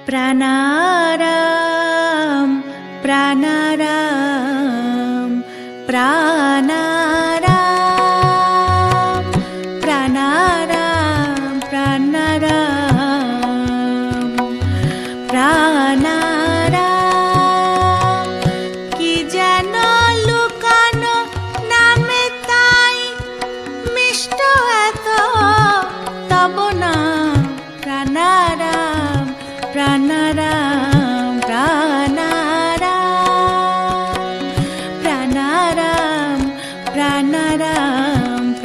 प्राणाराम प्राणाराम प्राणाराम प्राणाराम प्राणाराम प्राणाराम कि जेन लुकानो नामे ताई मिष्ट एत तब नाम प्राणाराम प्राणाराम प्राणाराम प्राणाराम प्राणाराम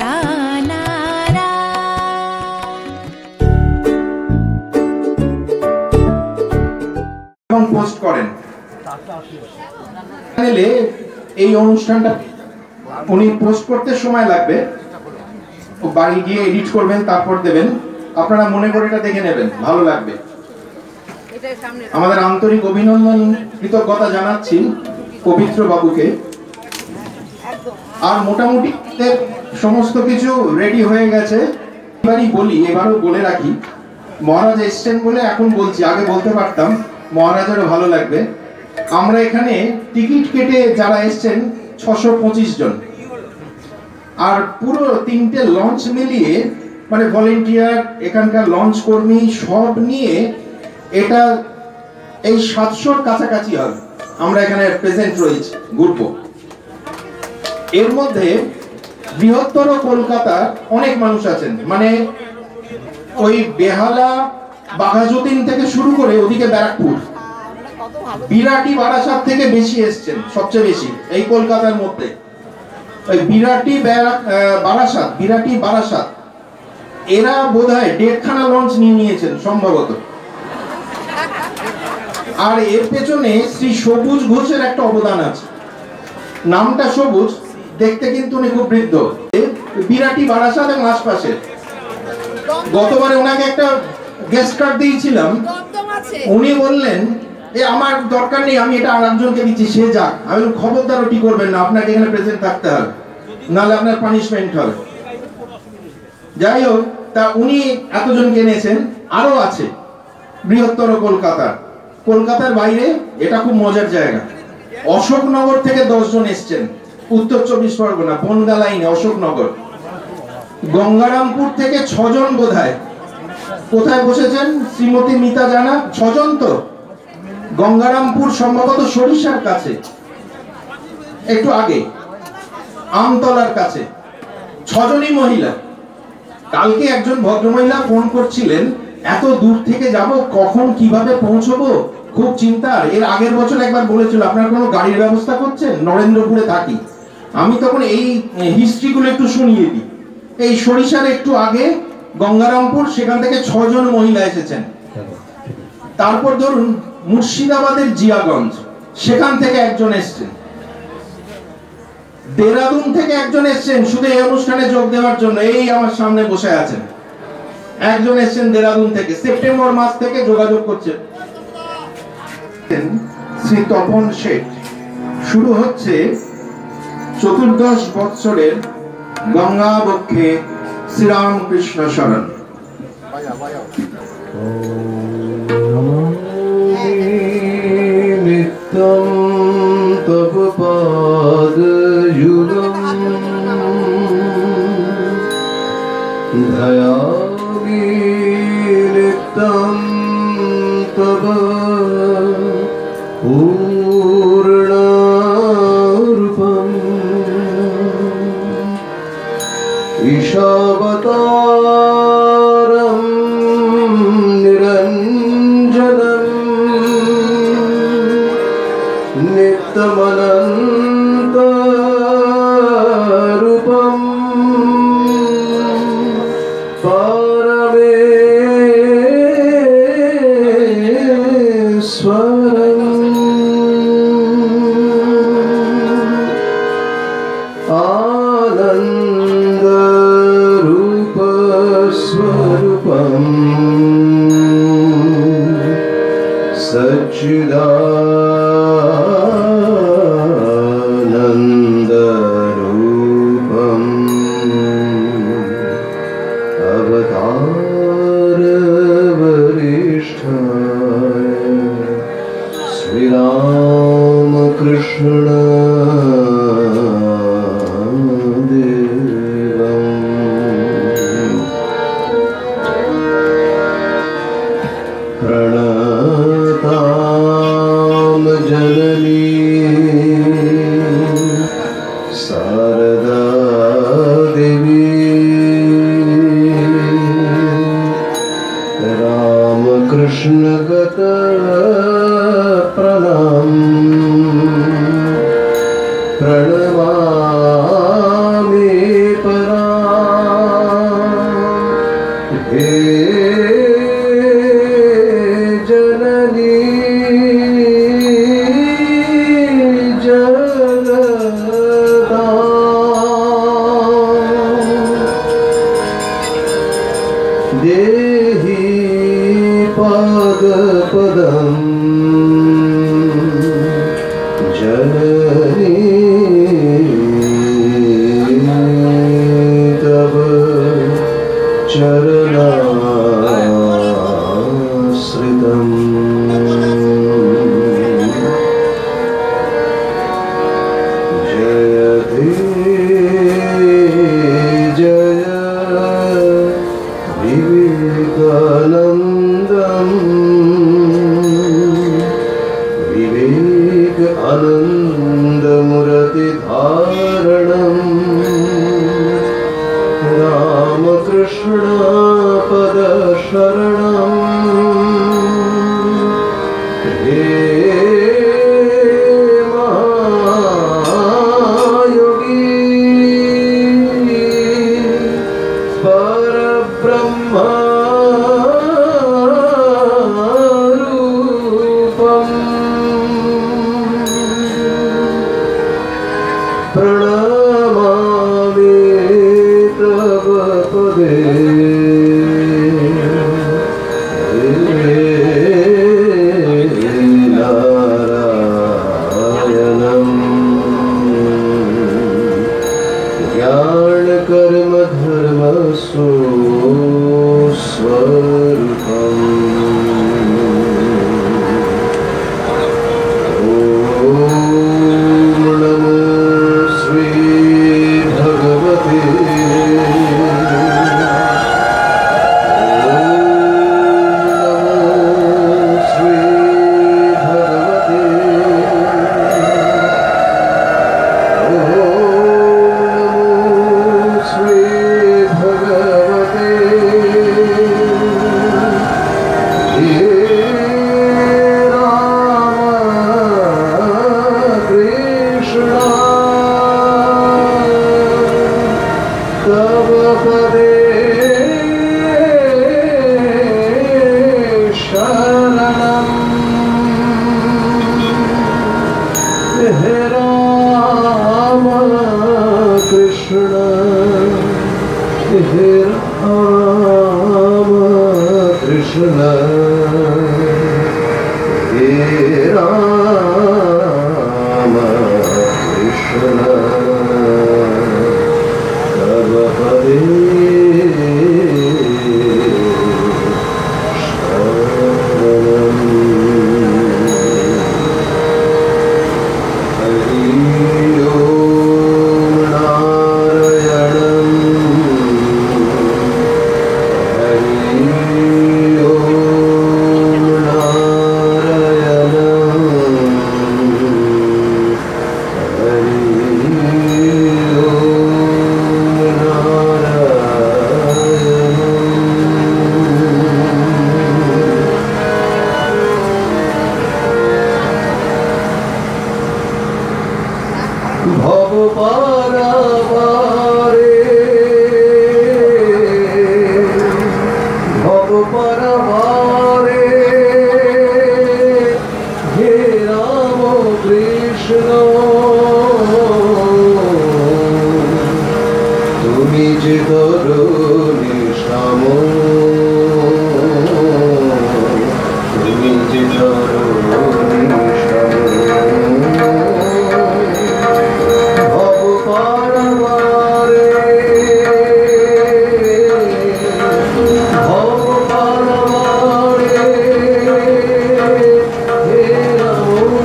प्राणाराम पोस्ट करें চ্যানেলে এই অনুষ্ঠানটা উনি পোস্ট করতে সময় লাগবে ও বাড়ি গিয়ে এডিট করবেন তারপর দেবেন আপনারা মনে করে এটা দেখে নেবেন ভালো লাগবে আমাদের আন্তরিক অভিনন্দন কৃতজ্ঞতা জানাচ্ছি পবিত্র বাবুকে আর মোটামুটি সমস্ত কিছু রেডি হয়ে গেছে এবারই বলি এবারও বলে রাখি মহারাজ এসছেন বলে এখন বলছি আগে বলতে পারতাম মহারাজেরও ভালো লাগবে আমরা এখানে টিকিট কেটে যারা এসছেন 625 জন আর পুরো তিনটে লঞ্চ মিলিয়ে মানে ভলেন্টিয়ার এখানকার লঞ্চ কর্মী সব নিয়ে এটা এই 700-র কাছাকাছি হবে আমরা এখানে প্রেজেন্ট রয়েছি ঘুরবো এর মধ্যে বৃহত্তর কলকাতার অনেক মানুষ আছেন মানে ওই বেহালা বাঘাযতীন থেকে শুরু করে ওদিকে ব্যারাকপুর বিরাটি বারাসাত থেকে বেশি এসছেন সবচেয়ে বেশি এই কলকাতার মধ্যে ওই বিরাটি বারাসাত এরা বোধহয় 1.5খানা লঞ্চ নিয়ে নিয়েছেন সম্ভবত আর এর পেছনে শ্রী সবুজ ঘোষের একটা অবদান আছে নামটা সবুজ দেখতে কিন্তু উনি খুব বৃদ্ধ বিরাটি বারাসাত এবং আশপাশে গতবারে ওনাকে একটা গেস্ট কার্ড দিয়েছিলাম উনি বললেন এ আমার দরকার নেই আমি এটা আরেকজনকে দিচ্ছি সে যাক আমি খবরদার ওটি করবেন না আপনাকে এখানে প্রেজেন্ট থাকতে হবে নাহলে আপনার পানিশমেন্ট হবে যাই হোক তা উনি এতজনকে এনেছেন আরো আছে বৃহত্তর কলকাতার বাইরে এটা খুব মজার জায়গা অশোকনগর থেকে 10 জন এসছেন উত্তর 24 পরগনা বনগা লাইনে অশোকনগর গঙ্গারামপুর থেকে 6 জন বোধহয় কোথায় বসেছেন শ্রীমতী মিতা জানা 6 জন তো গঙ্গারামপুর সম্ভবত সরিষার কাছে একটু আগে আমতলার কাছে 6 জনই মহিলা কালকে একজন ভদ্রমহিলা ফোন করছিলেন এত দূর থেকে যাব কখন কিভাবে পৌঁছবো খুব চিন্তার এর আগের বছর একবার বলেছিল আপনারা কোনো গাড়ির ব্যবস্থা করছেন নরেন্দ্রপুরে থাকি আমি তখন এই হিস্ট্রিগুলো একটু শুনিয়ে দিই এই সরিষার একটু আগে গঙ্গারামপুর সেখান থেকে 6 জন মহিলা এসেছেন তারপর ধরুন মুর্শিদাবাদের জিয়াগঞ্জ সেখান থেকে একজন এসেছেন দেরাদুন থেকে একজন এসেছেন শুধু এই অনুষ্ঠানে যোগ দেওয়ার জন্য এই আমার সামনে বসে আছেন একজন এসেছেন দেরাদুন থেকে সেপ্টেম্বর মাস থেকে যোগাযোগ করছেন শ্রী তপন শেঠ শুরু হচ্ছে 14 বৎসরের গঙ্গা বক্ষে শ্রীরামকৃষ্ণ শরণ নিত্যম তব পাদযুগম ধ্যায়ামি নিত্যম তব পূর্ণরূপম ঈশাবতারম নিরঞ্জনম নিত্যমনন্তরূপম পরমেশ্বরম आनन्दरूपस्वरूपम् सच्चिदानन्दरूपम् अवतारवरिष्ठाय हरे राम कृष्ण देवम् प्रणताम जननी शारदा देवी राम कृष्ण गत प्रणाम प्रणमामि परां हे जननी देहि पादपदं जननी तव चरणाश्रितम् जयति जय विवेकानन्दम् विवेक आनन्दमूर्तिधारणम् रामकृष्ण पदशरणम् हे महायोगी परब्रह्म प्रणमामि तव पदे नारायणम् ज्ञानकर्म धर्म स्वरूपम् हे राम कृष्ण हे राम कृष्ण हे राम कृष्ण तव पदे भव परवारे हे राम कृष्ण तुमी जे तरुणी श्याम तुमी जे तरुणी श्याम Oh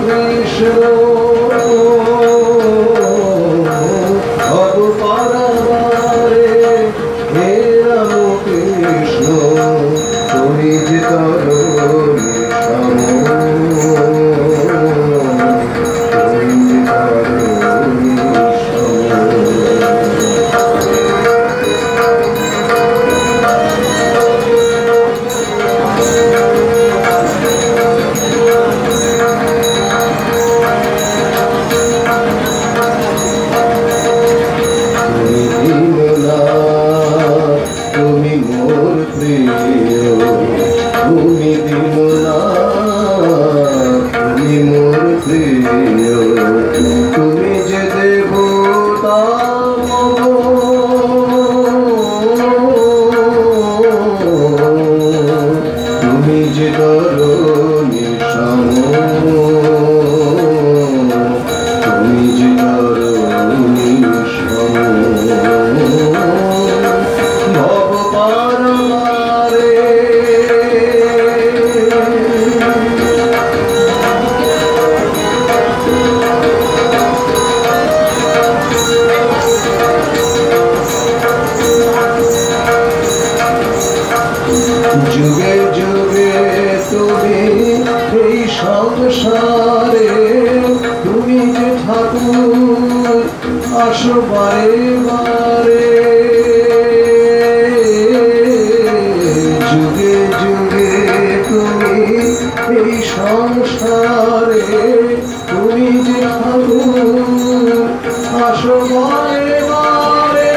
সংসারে তুমি যে ঠাকুর আসো বারে বারে যুগে যুগে তুমি এই সংসারে তুমি যে ঠাকুর আসো বারে বারে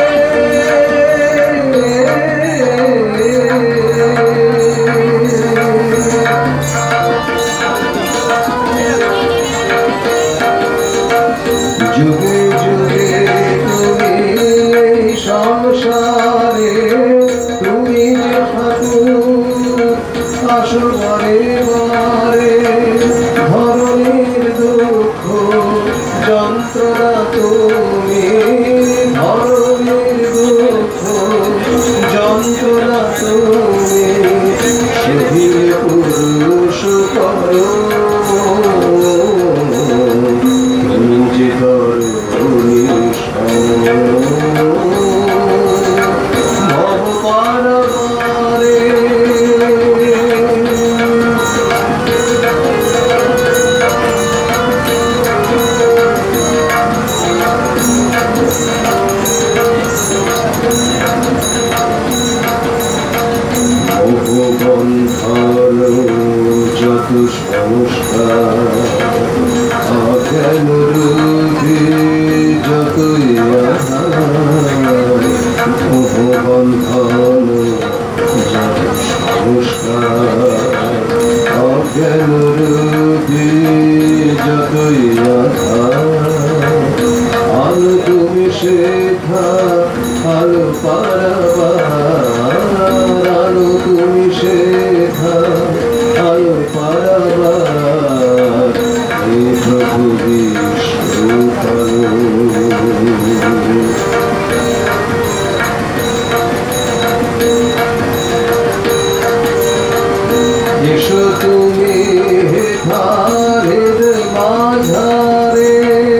যুগে যুগে তুমি এই সংসারে তুমি যে ঠাকুর আসো বারে বারে ধরণীর দুঃখ যন্ত্রণা তুমি ধরণীর দুঃখ যন্ত্রণা তুমি শিথিল পুরুষ করো তুমি যে ধরণী ভব পারে বন্ধন যত সংস্কার অজ্ঞান রূপে যতই বন্ধন যত সংস্কার অজ্ঞান রূপে যতই আলো তুমি শেখা আলো পারাবার আলো তুমি শেখা আলো পারাবার হে প্রভু বিষ্ণু এসো তুমি হে ধারের মাঝারে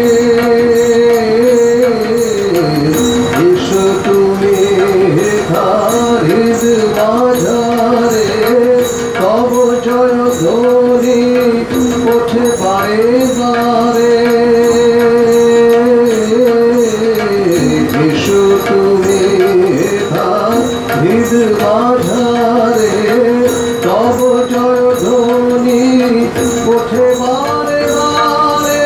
এসো তুমি হে ধারের মাঝারে তব জয় ধ্বনি ওঠে বারে বারে এসো তুমি হে ধারের মাঝারে তব জয় ধ্বনি ওঠে বারে বারে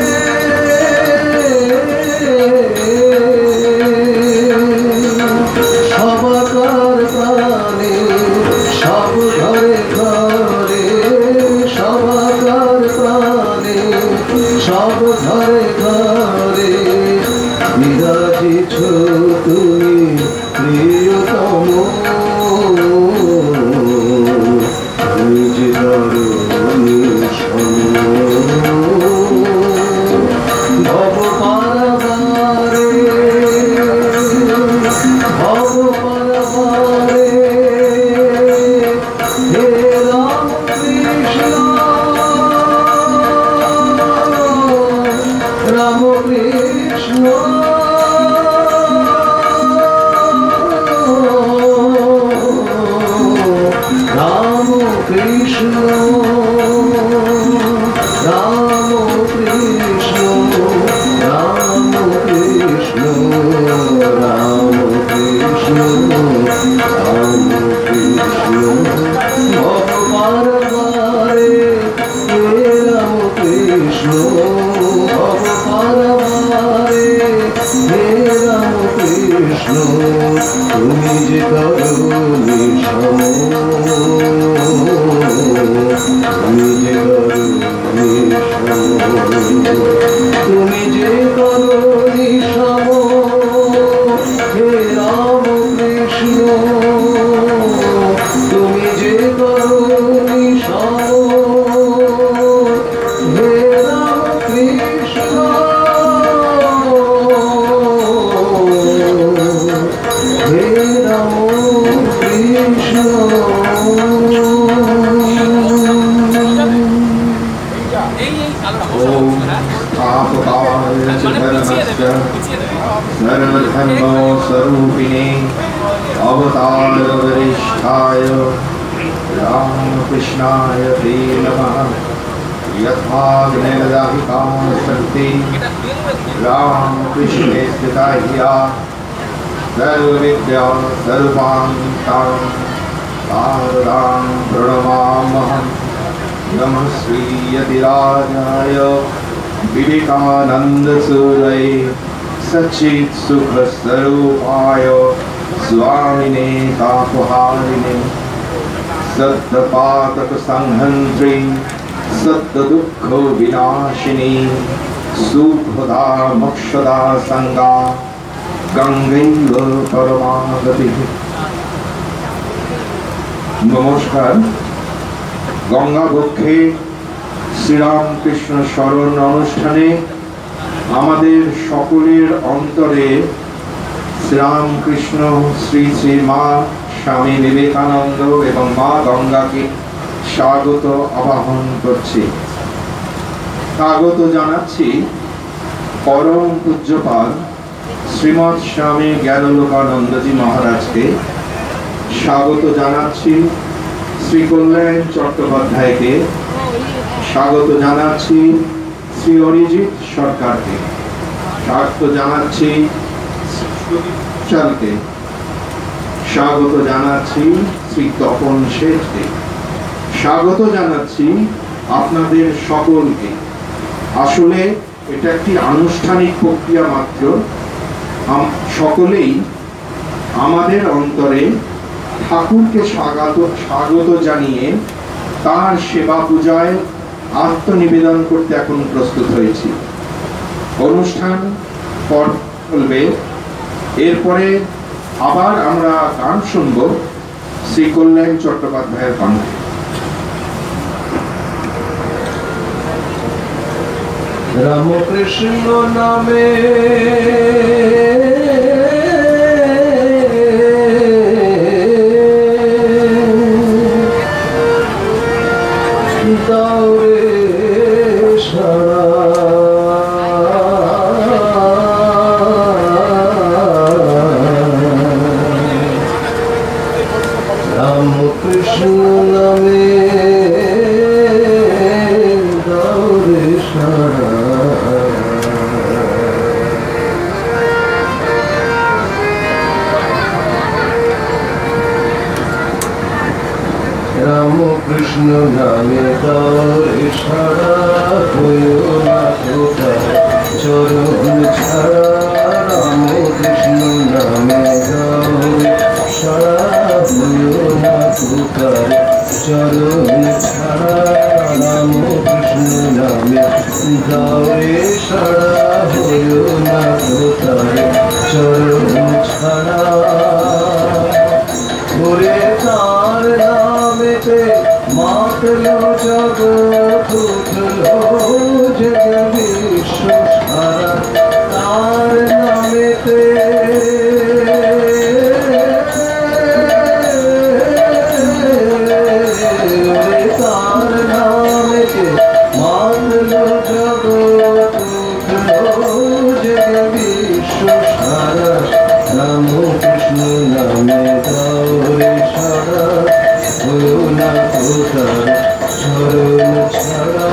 সবাকার প্রাণে সব ঘরে ঘরে সবাকার প্রাণে সব ঘরে ঘরে বিরাজিছ তুমি প্রিয়তম তুমি যে ধরণী ভব পারাবারে ভব পারাবারে হে রাম কৃষ্ণ রাম কৃষ্ণ রাম কৃষ্ণ রাম কৃষ্ণ রাম কৃষ্ণ রাম কৃষ্ণ রাম কৃষ্ণ ভগবান বারে হে রাম কৃষ্ণ ভগবান বারে হে রাম কৃষ্ণ তুমি যে করুণী সম তুমি যে করুণী তুমি যে করুণী সম হে রাম কৃষ্ণ তুমি যে করুণী সম হে রাম কৃষ্ণ হে রাম কৃষ্ণ सर्वधर्म स्वरूपिणे अवतार वरिष्ठाय रामकृष्णाय ते नमः। यथाग्निर्दाहिका शक्ति राम कृष्णे स्थिता हिया सर्वविद्या सर्वान्तां शारदां प्रणमाम्यहम्। नमः श्री यतिराजाय विवेकानंद सूरये सच्चित् सुख स्वरूपाय स्वामिने तापहारिणे सत्पातक संहन्त्री सत्य दुख विनाशिनी सुखदा मोक्षदा संगा गंगैव परमागति। नमस्कार। गंगा बक्षे श्रीरामकृष्ण स्मरण अनुष्ठाने आमादेर सकलेर अंतरे श्रीरामकृष्ण श्री श्री मा स्वामी विवेकानंद एवं मा गंगा के स्वागत आवाहन करछि। स्वागत जानाচ্ছি परम पूज्यपाल श्रीमद स्वामी ज्ञानलोकानंद जी महाराज के। स्वागत जानाচ্ছি श्री कल्याण चट्टोपाध्याय के। स्वागत जानाচ্ছি श्री अरिजित सरकार के। स्वागत जानाচ্ছি के। स्वागत जानाচ্ছি श्री तपन शेठ के। स्वागत जानाচ্ছি আপনাদের সকলকে। আসলে এটা একটি আনুষ্ঠানিক প্রক্রিয়া মাত্র। সকলেই আমাদের অন্তরে ঠাকুরকে স্বাগত জানিয়ে তার সেবা পূজায় আত্মনিবেদন করতে এখন প্রস্তুত হয়েছি। অনুষ্ঠান পর চলবে। এরপরে আবার আমরা গান শুনব শ্রী কল্যাণ চট্টোপাধ্যায়ের কণ্ঠে। রামকৃষ্ণ নামে দাওরে সারা রামকৃষ্ণ নামে দাওরে সারা রামকৃষ্ণ নামে দাওরে সারা হইও না কোথায় চরণ ছাড়া। রামকৃষ্ণ নামে দাওরে সারা হইও না কোথায় চরণ ছাড়া। রামকৃষ্ণ নামে দাওরে সারা হইও না কোথায় চরণ ছাড়া। ওরে তার নামেতে মাতলো জগৎ উঠলো জগদীশ সারা। তার নামেতে তার নামেতে মাতলো জগৎ উঠলো জগদীশ সারা। রামকৃষ্ণ নামে দাওরে সারা হইও না কোথায় চরণ ছাড়া।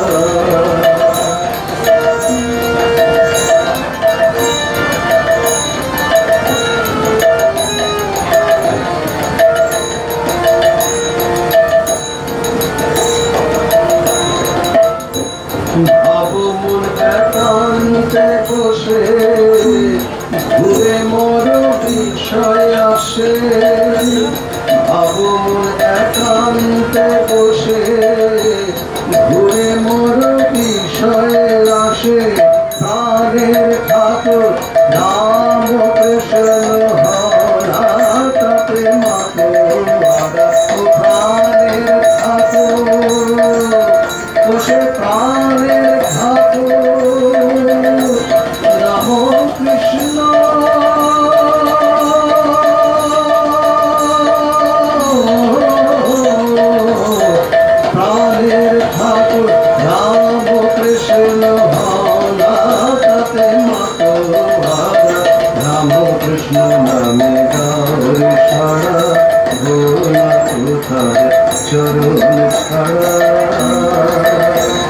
ভাবমন একান্তে বসে ঘুরে মর বিষয় আসে। ভাবমন একান্তে বসে ঘুরে মর বিষয় আসে। প্রাণের ঠাকুর নাম কৃষ্ণ হরা তাতে মাতোয়ারা। প্রাণের ঠাকুর বসে প্রাণের ঠাকুর রামকৃষ্ণ প্রাণের ঠাকুর রামকৃষ্ণ হরা তাতে মাতোয়ারা। রামকৃষ্ণ নামে দাওরে সারা হইও না কোথায় চরণ ছাড়া।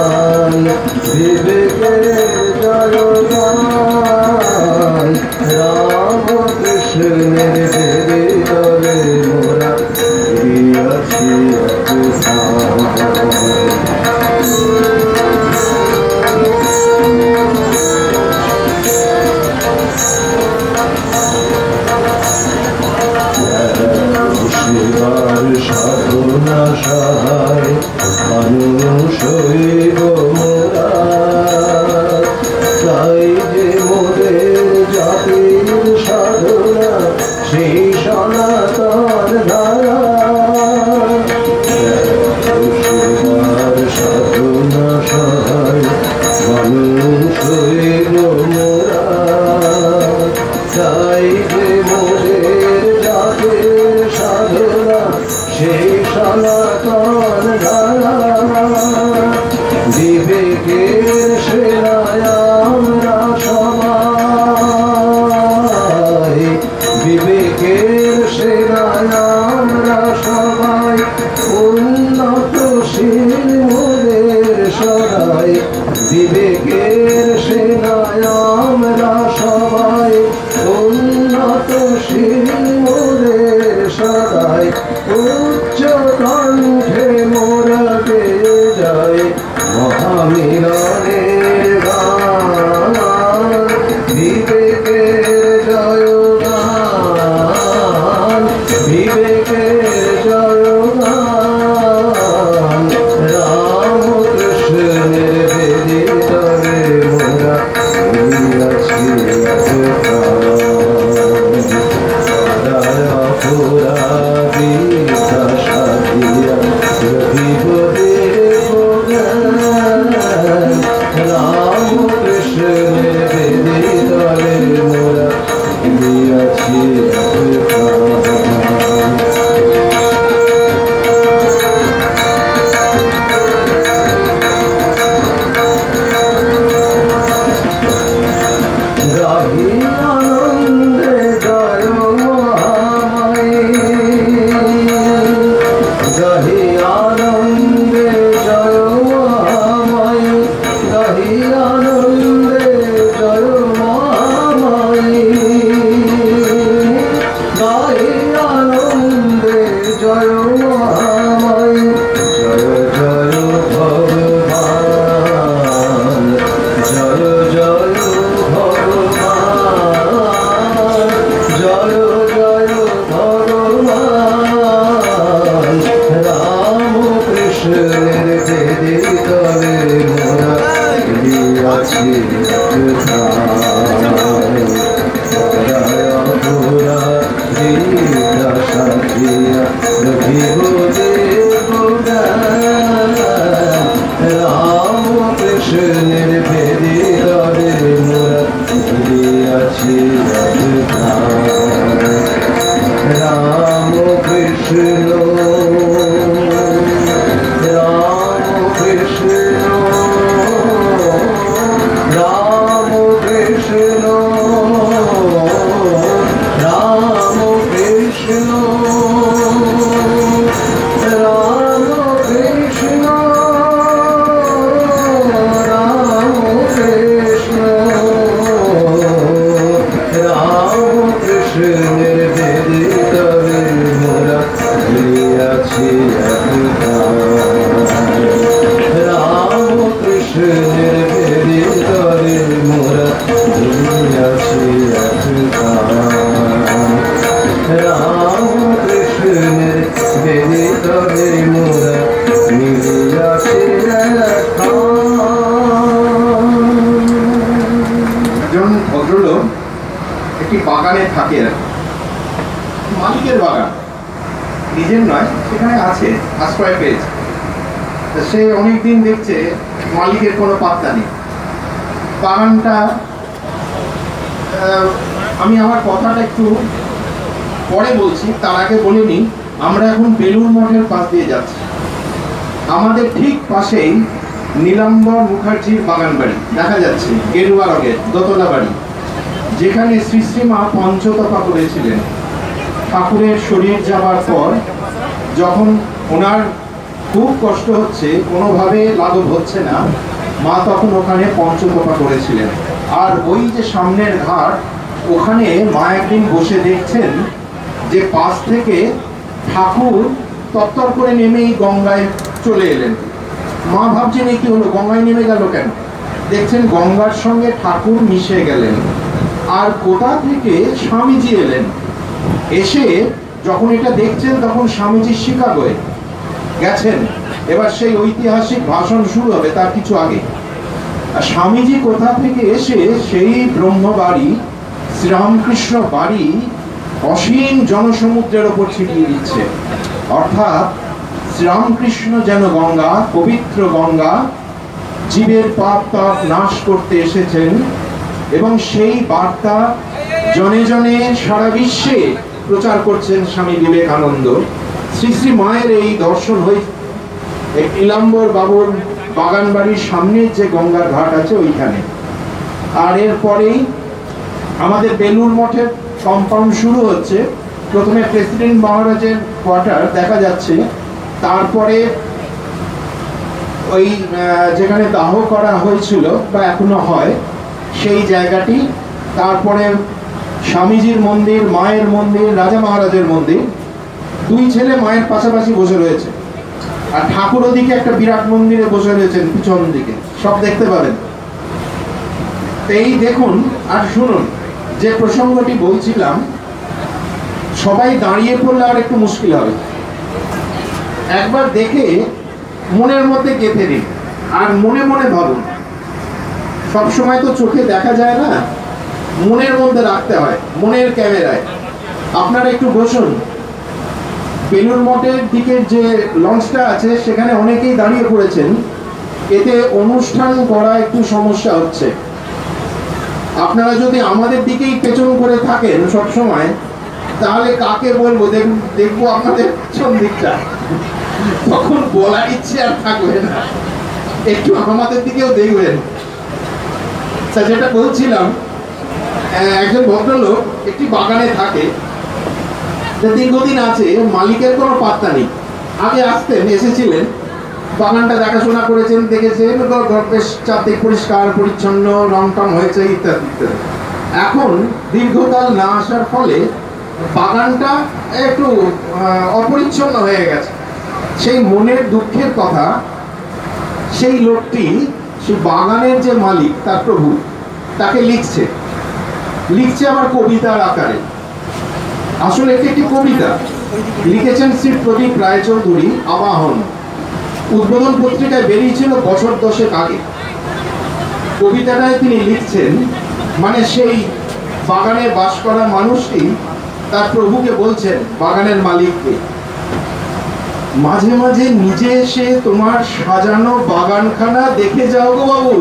বিবেকের সেরায় আমরা সবাই, বিবেকের সেরায় আমরা সবাই, উন্নতশীল মোদের সদাই, বিবেকের সেরায় আমরা সবাই, উন্নতশীল মোদের সদাই, উচ্চ কণ্ঠে মোরা গেয়ে যায় মহামিলনের গান, বিবেকের জয়গান, বিবেকের জয়গান, রামকৃষ্ণের বেদিতরে মোরা গিয়াছি রামকৃষ্ণের বেদিতরে মোরা গিয়াছি গাহি আনন্দে জয় মহামায়ী, গাহি আনন্দে জয় মহামায়ী, গাহি আনন্দে জয় মহামায়ী, গাহি আনন্দে জয় মহামায়ী, জয় জয় ভগবান, জয় জয় ভগবান, জয় জয় ভগবান, রামকৃষ্ণের বেদিতরে মোরা গিয়াছি পুরা গীতা সাথিয়া রামকৃষ্ণের বেদিতরে মোরা গিয়াছি রামকৃষ্ণ রামকৃষ্ণ রামকৃষ্ণ রামকৃষ্ণ রামকৃষ্ণ রামকৃষ্ণ রামকৃষ্ণের বেদিতরে মোরা গিয়াছি রামকৃষ্ণের বেদিতরে মোরা গিয়াছি রামকৃষ্ণের বেদিতরে মোরা মিলিয়াছি একজন ভদ্রলোক একটি বাগানে থাকে, মালিকের বাগান, নিজের নয়, সেখানে আছে, আশ্রয় পেয়েছে। সে অনেকদিন দেখছে মালিকের কোনো পাত্তা নেই। বাগানটা আমি আমার কথাটা একটু পরে বলছি, তার আগে বলে নিই, আমরা এখন বেলুড় মঠের পাশ দিয়ে যাচ্ছি। আমাদের ঠিক পাশেই নীলাম্বর মুখার্জির বাগান বাড়ি দেখা যাচ্ছে, গেরুয়া রঙের দোতলা বাড়ি, যেখানে শ্রী শ্রীমা পঞ্চতপা করেছিলেন। ঠাকুরের শরীর যাবার পর যখন ওনার খুব কষ্ট হচ্ছে, কোনোভাবে লাঘব হচ্ছে না, মা তখন ওখানে পঞ্চতপা করেছিলেন। আর ওই যে সামনের ঘাট, ওখানে মা একদিন বসে দেখছেন যে পাশ থেকে ঠাকুর তত্তর করে নেমেই গঙ্গায় চলে এলেন। মা ভাবছেন এই কি হলো, গঙ্গায় নেমে গেল কেন? দেখছেন গঙ্গার সঙ্গে ঠাকুর মিশে গেলেন। আর কোথা থেকে স্বামীজি এলেন, এসে যখন এটা দেখছেন তখন স্বামীজি শিকাগোয় গেছেন। এবার সেই ঐতিহাসিক ভাষণ শুরু হবে তার কিছু আগে। আর স্বামীজি কোথা থেকে এসে সেই ব্রহ্মবাড়ি, শ্রীরামকৃষ্ণ বাড়ি অসীম জনসমুদ্রের ওপর ছিটিয়ে দিচ্ছে। অর্থাৎ শ্রীরামকৃষ্ণ যেন গঙ্গা, পবিত্র গঙ্গা, জীবের পাপ তাপ নাশ করতে এসেছেন, এবং সেই বার্তা জনে জনে সারা বিশ্বে প্রচার করছেন স্বামী বিবেকানন্দ। শ্রী শ্রী মায়ের এই দর্শন হয়ে নীলাম্বর বাবুর বাগান বাড়ির সামনে যে গঙ্গার ঘাট আছে ওইখানে। আর এরপরেই আমাদের বেলুর মঠের কম্পাউন্ড শুরু হচ্ছে। প্রথমে প্রেসিডেন্ট মহারাজের কোয়ার্টার দেখা যাচ্ছে, তারপরে ওই যেখানে দাহ করা হয়েছিল বা এখনো হয় সেই জায়গাটি, তারপরে স্বামীজির মন্দির, মায়ের মন্দির, রাজা মহারাজের মন্দির। দুই ছেলে মায়ের পাশাপাশি বসে রয়েছে, আর ঠাকুর ওদিকে একটা বিরাট মন্দিরে বসে রয়েছেন পিছন দিকে, সব দেখতে পাবেন। এই দেখুন আর শুনুন, যে প্রসঙ্গটি বলছিলাম, সবাই দাঁড়িয়ে পড়লে আর একটু মুশকিল হবে। একবার দেখে মনের মধ্যে গেঁথে দিন আর মনে মনে ভাবুন। সবসময় তো চোখে দেখা যায় না, মনের মধ্যে রাখতে হয়, মনের ক্যামেরায়। আপনারা একটু বসুন। বেলুর মঠের দিকের যে লঞ্চটা আছে সেখানে অনেকেই দাঁড়িয়ে পড়েছেন, এতে অনুষ্ঠান করা একটু সমস্যা হচ্ছে। আপনারা যদি আমাদের দিকেই পেছন করে থাকেন সব সময়, তাহলে কাকে বলবো? দেখবো আপনাদের পেছন দিকটা, তখন বলার ইচ্ছে আর থাকবে না। একটু আমাদের দিকেও দেখবেন। যেটা বলছিলাম, একজন ভদ্রলোক একটি বাগানে থাকে, দীর্ঘদিন আছে, মালিকের কোনো পাত্তা নেই। আগে আসতেন, এসেছিলেন, বাগানটা দেখাশোনা করেছেন, দেখেছেন, বেশ চারদিক পরিষ্কার পরিচ্ছন্ন, রং টং হয়েছে ইত্যাদি ইত্যাদি। এখন দীর্ঘকাল না আসার ফলে বাগানটা একটু অপরিচ্ছন্ন হয়ে গেছে। সেই মনের দুঃখের কথা সেই লোকটি, সেই বাগানের যে মালিক, তার প্রভু, তাকে লিখছে আবার কবিতার আকারে। আসলে এটি একটি কবিতা, লিখেছেন শ্রী প্রদীপ রায়চৌধুরী, আবাহন। উদ্বোধন পত্রিকায় বেরিয়েছিল বছর 10 আগে। কবিতাটায় তিনি লিখছেন, মানে সেই বাগানে বাস করা মানুষটি তার প্রভুকে বলছেন, বাগানের মালিককে, মাঝে মাঝে নিজে এসে তোমার সাজানো বাগানখানা দেখে যাও গো বাবু।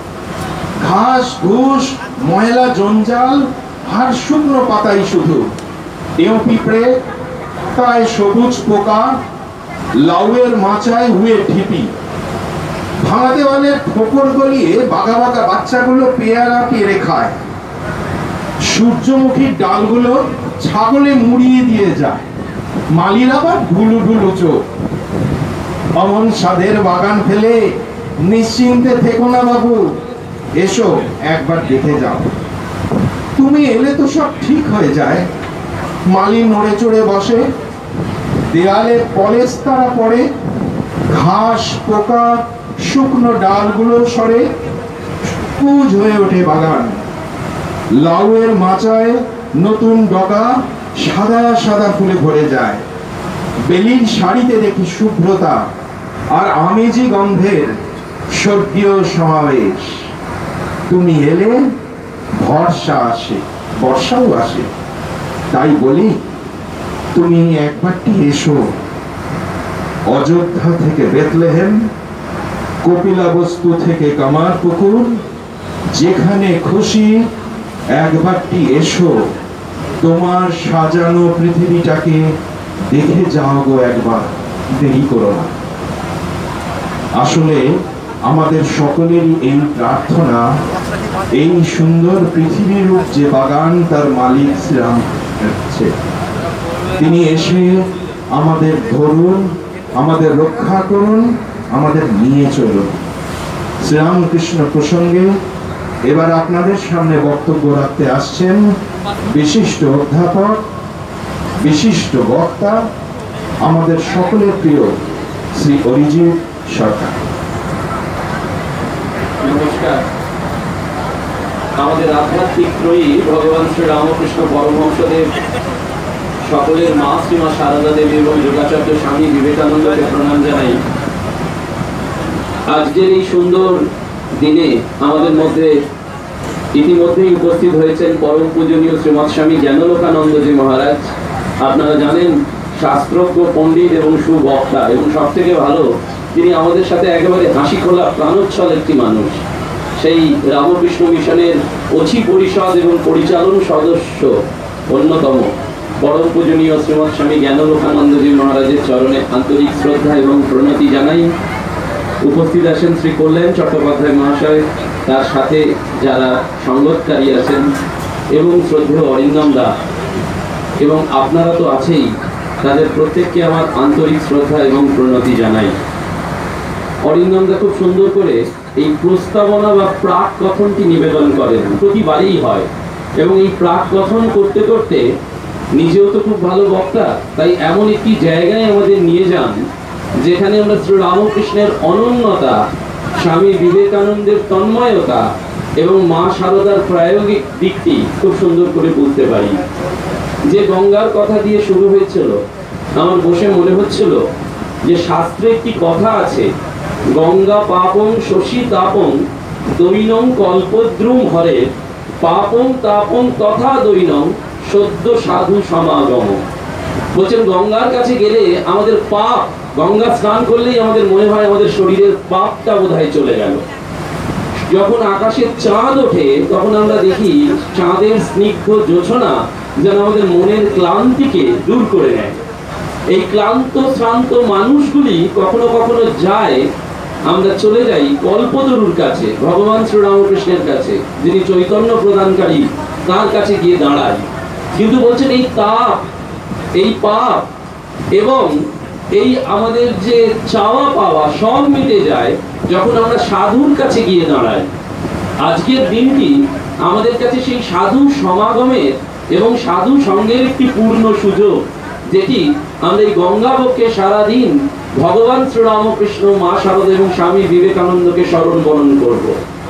ঘাস ঘুষ, ময়লা জঞ্জাল আর শুকনো পাতাই শুধু, এও পিঁপড়ে, তাই সবুজ পোকা, লাউয়ের মাচায় হুয়ে ঢিপি, ভাঙা দেওয়ালের ঠোকর গলিয়ে বাঘা বাঘা বাচ্চাগুলো পেয়ারা পেরে খায়, সূর্যমুখীর ডালগুলো ছাগলে মুড়িয়ে দিয়ে যায়, মালির আবার ঢুলু ঢুলু চোখ। অমন স্বাদের বাগান ফেলে নিশ্চিন্তে থেকো না বাবু, এসো একবার দেখে যাও। তুমি এলে তো সব ঠিক হয়ে যায়। মালি নড়ে চড়ে বসে, দেয়ালে পলেস তারা পড়ে, ঘাস পোকা শুকনো ডালগুলো সরে, সবুজ হয়ে ওঠে বাগান। লাউয়ের মাচায় নতুন ডগা সাদা সাদা ফুলে ভরে যায়। বেলির শাড়িতে দেখি শুভ্রতা আর আমেজি গন্ধের স্বর্গীয় সমাবেশ। তুমি এলে ভরসা আসে, বর্ষাও আসে। তাই বলি, তুমি একবারটি এসো। অযোধ্যা থেকে বেথলেহেম, কপিলাবস্তু থেকে কামার পুকুর, যেখানে খুশি একবারটি এসো। তোমার সাজানো পৃথিবীটাকে দেখে যাও গো একবার, দেরি করো না। আসলে আমাদের সকলেরই এই প্রার্থনা, এই সুন্দর পৃথিবীর যে বাগান তার মালিক শ্রীরাম, তিনি এসে আমাদের ধরুন, আমাদের রক্ষা করুন, আমাদের নিয়ে চলুন। শ্রীরামকৃষ্ণ প্রসঙ্গে এবার আপনাদের সামনে বক্তব্য রাখতে আসছেন বিশিষ্ট অধ্যাপক, বিশিষ্ট বক্তা, আমাদের সকলের প্রিয় শ্রী অরিজিৎ সরকার। নমস্কার। আমাদের আধ্যাত্মিক ত্রয়ী ভগবান শ্রী রামকৃষ্ণ পরমহংসদেব, সকলের মা শ্রীমা সারদা দেবী এবং যোগাচার্য স্বামী বিবেকানন্দকে প্রণাম জানাই। আজকের এই সুন্দর দিনে আমাদের মধ্যে ইতিমধ্যেই উপস্থিত হয়েছেন পরম পূজনীয় শ্রীমৎ স্বামী জ্ঞানলোকানন্দজি মহারাজ। আপনারা জানেন, শাস্ত্রজ্ঞ, পণ্ডিত এবং সুবক্তা, এবং সব থেকে ভালো, তিনি আমাদের সাথে একেবারে হাসি খোলা প্রাণোচ্ছল একটি মানুষ। সেই রামকৃষ্ণ মিশনের অচি পরিষদ এবং পরিচালন সদস্য অন্যতম পরম পূজনীয় শ্রীমৎ স্বামী জ্ঞানলোকানন্দজি মহারাজের চরণে আন্তরিক শ্রদ্ধা এবং প্রণতি জানাই। উপস্থিত আছেন শ্রী কল্যাণ চট্টোপাধ্যায় মহাশয়, তার সাথে যারা সঙ্গতকারী আছেন এবং শ্রদ্ধেয় অরিন্দম দা, এবং আপনারা তো আছেই, তাদের প্রত্যেককে আমার আন্তরিক শ্রদ্ধা এবং প্রণতি জানাই। অরিন্দম দা খুব সুন্দর করে এই প্রস্তাবনা বা প্রাক কথনটি নিবেদন করেন, প্রতিবারই হয়, এবং এই প্রাক কথন করতে করতে নিজেও তো খুব ভালো বক্তা, তাই এমন একটি জায়গায় আমাদের নিয়ে যান যেখানে আমরা শ্রী রামকৃষ্ণের অনন্যতা, স্বামী বিবেকানন্দের তন্ময়তা এবং মা শারদার প্রায়োগিক দিকটি খুব সুন্দর করে বুঝতে পারি। যে গঙ্গার কথা দিয়ে শুরু হয়েছিল, আমার বসে মনে হচ্ছিল যে শাস্ত্রে একটি কথা আছে, গঙ্গা পাপং শশী তাপং দৈনং কল্পদ্রুম হরে পাপং তাপং তথা দৈনং সদ্য সাধু সমাগম। বলছেন গঙ্গার কাছে গেলে আমাদের পাপ, গঙ্গা স্নান করলেই আমাদের মনে হয় আমাদের শরীরের পাপটা বোধহয় চলে গেল। যখন আকাশে চাঁদ ওঠে তখন আমরা দেখি চাঁদের স্নিগ্ধ জোছনা যেন আমাদের মনের ক্লান্তিকে দূর করে নেয়। এই ক্লান্ত শ্রান্ত মানুষগুলি কখনো কখনো যায়, আমরা চলে যাই কল্পতরুর কাছে, ভগবান শ্রীরামকৃষ্ণের কাছে, যিনি চৈতন্য প্রদানকারী, তার কাছে গিয়ে দাঁড়াই। কিন্তু বলছেন এই তাপ, এই পাপ এবং এই আমাদের যে চাওয়া পাওয়া সব মিটে যায় যখন আমরা সাধুর কাছে গিয়ে দাঁড়াই। আজকের দিনটি আমাদের কাছে সেই সাধু সমাগমের এবং সাধু সঙ্গের একটি পূর্ণ সুযোগ, যেটি আমরা এই গঙ্গাবক্ষে সারাদিন ভগবান শ্রীরামকৃষ্ণ, মা শারদা এবং স্বামী বিবেকানন্দকে স্মরণ বরণ করব।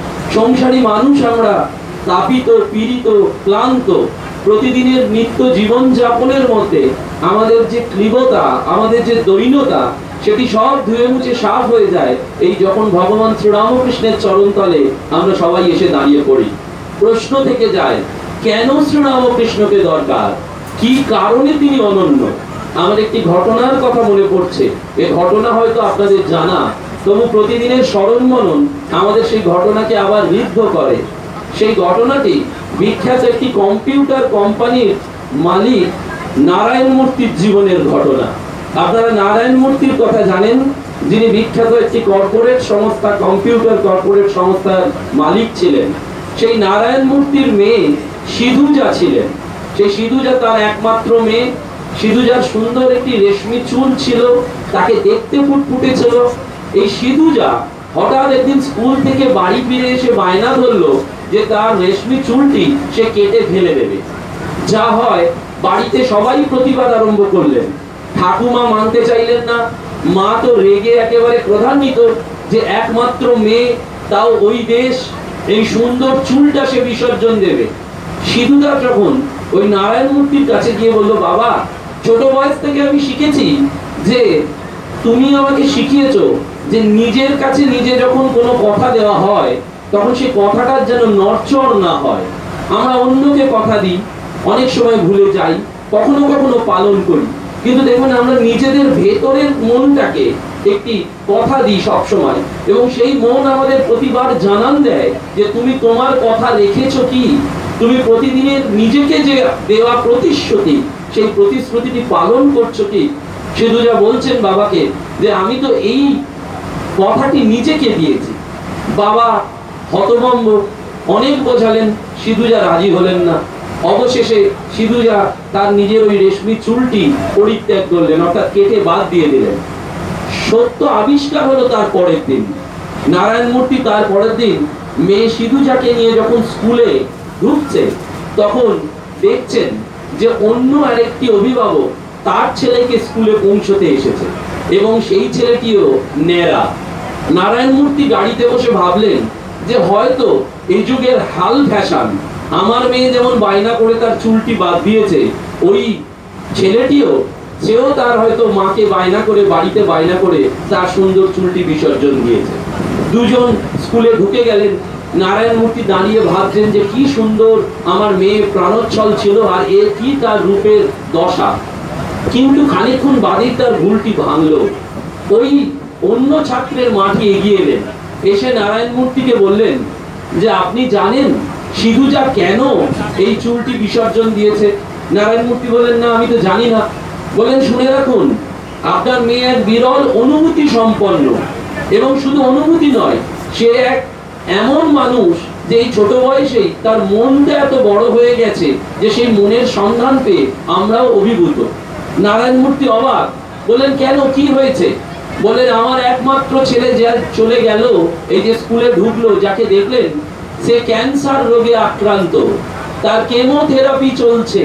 সংসারী মানুষ আমরা, তাপিত, পীড়িত, ক্লান্ত, প্রতিদিনের নিত্য জীবন যাপনের মধ্যে আমাদের যে ক্লীবতা, আমাদের যে দৈন্যতা, সেটি সব ধুয়ে মুছে সাফ হয়ে যায় এই যখন ভগবান শ্রীরামকৃষ্ণের চরণতলে আমরা সবাই এসে দাঁড়িয়ে পড়ি। প্রশ্ন থেকে যায়, কেন শ্রীরামকৃষ্ণকে দরকার, কি কারণে তিনি অনন্য? আমার একটি ঘটনার কথা মনে পড়ছে, এ ঘটনা হয়তো আপনাদের জানা, তবু প্রতিদিনের স্মরণ মনন আমাদের সেই ঘটনাকে আবার ঋদ্ধ করে। সেই ঘটনাটি বিখ্যাত একটি কম্পিউটার কোম্পানির মালিক নারায়ণ মূর্তির জীবনের ঘটনা। আপনারা নারায়ণ মূর্তির কথা জানেন, যিনি বিখ্যাত একটি কর্পোরেট সংস্থা, কম্পিউটার কর্পোরেট সংস্থার মালিক ছিলেন। সেই নারায়ণ মূর্তির মেয়ে সিধুজা ছিলেন। সেই সিধুজা তার একমাত্র মেয়ে। সিধুজার সুন্দর একটি রেশমি চুল ছিল, তাকে দেখতে ফুটফুটে ছিল। এই সিধুজা হঠাৎ একদিন স্কুল থেকে বাড়ি ফিরে এসে বায়না ধরলো যে তার রেশমি চুলটি সে কেটে ফেলে দেবে। যা হয়, বাড়িতে সবাই প্রতিবাদ আরম্ভ করলেন। ঠাকুমা মানতে চাইলেন না, মা তো রেগে একেবারে ক্রোধান্বিত যে একমাত্র মেয়ে, তাও ওই দেশ, এই সুন্দর চুলটা সে বিসর্জন দেবে। সিধুদা যখন ওই নারায়ণ মূর্তির কাছে গিয়ে বলল, বাবা, ছোট বয়স থেকে আমি শিখেছি যে তুমি আমাকে শিখিয়েছো যে নিজের কাছে নিজে যখন কোনো কথা দেওয়া হয় তখন সেই কথাটার যেন নড়চড় না হয়। আমরা অন্যকে কথা দিই, অনেক সময় ভুলে যাই, কখনো কখনো পালন করি, কিন্তু দেখুন আমরা নিজেদের ভেতরের মনটাকে একটি কথা দিই সব সময়, এবং সেই মন আমাদের প্রতিবার জানান দেয় যে তুমি তোমার কথা রেখেছো কি, তুমি প্রতিদিনের নিজেকে যে দেওয়া প্রতিশ্রুতি, সেই প্রতিশ্রুতিটি পালন করছো কি। সিধুজা বলছেন বাবাকে যে আমি তো এই কথাটি নিজেকে দিয়েছি। বাবা হতভম্ব, অনেক বোঝালেন, সিধুজা রাজি হলেন না। অবশেষে সিধুজা তার নিজের ওই রেশমি চুলটি পরিত্যাগ করলেন, অর্থাৎ কেটে বাদ দিয়ে দিলেন। সত্য আবিষ্কার হলো তার পরের দিন। নারায়ণ মূর্তি তার পরের দিন মেয়ে সিধুজাকে নিয়ে যখন স্কুলে ঢুকছে তখন দেখছেন যে অন্য আরেকটি অভিভাবক তার ছেলেকে স্কুলে পৌঁছতে এসেছে, এবং সেই ছেলেটিও ন্যাড়া। নারায়ণ মূর্তি গাড়িতে বসে ভাবলেন যে হয়তো এই যুগের হাল ফ্যাশন, আমার মেয়ে যেমন বায়না করে তার চুলটি বাদ দিয়েছে, ওই ছেলেটিও, সেও তার হয়তো মাকে বায়না করে, বাড়িতে বায়না করে তার সুন্দর চুলটি বিসর্জন দিয়েছে। দুজন স্কুলে ঢুকে গেলেন। নারায়ণ মূর্তি দাঁড়িয়ে ভাবছেন যে কি সুন্দর আমার মেয়ে প্রাণোচ্ছল ছিল, আর এ কি তার রূপের দশা। কিন্তু খানিকক্ষণ বাদেই তার ভুলটি ভাঙলো। ওই অন্য ছাত্রের মাটি এগিয়ে এলেন, এসে নারায়ণ মূর্তিকে বললেন যে আপনি জানেন সিধুজা কেন এই চুলটি বিসর্জন দিয়েছে? নারায়ণ মূর্তি বললেন, না, আমি তো জানি না। বললেন, শুনে রাখুন, আপনার মেয়ে এক বিরল অনুভূতি সম্পন্ন। এবং শুধু অনুভূতি নয়, সে এক এমন মানুষ যে এই ছোট বয়সেই তার মনটা এত বড় হয়ে গেছে যে সেই মনের সন্ধান পেয়ে আমরাও অভিভূত। নারায়ণ মূর্তি অবাক, বললেন কেন, কি হয়েছে? বললেন আমার একমাত্র ছেলে যা চলে গেল, এই যে স্কুলে ঢুকলো, যাকে দেখলেন সে ক্যান্সার রোগে আক্রান্ত, তার কেমোথেরাপি চলছে,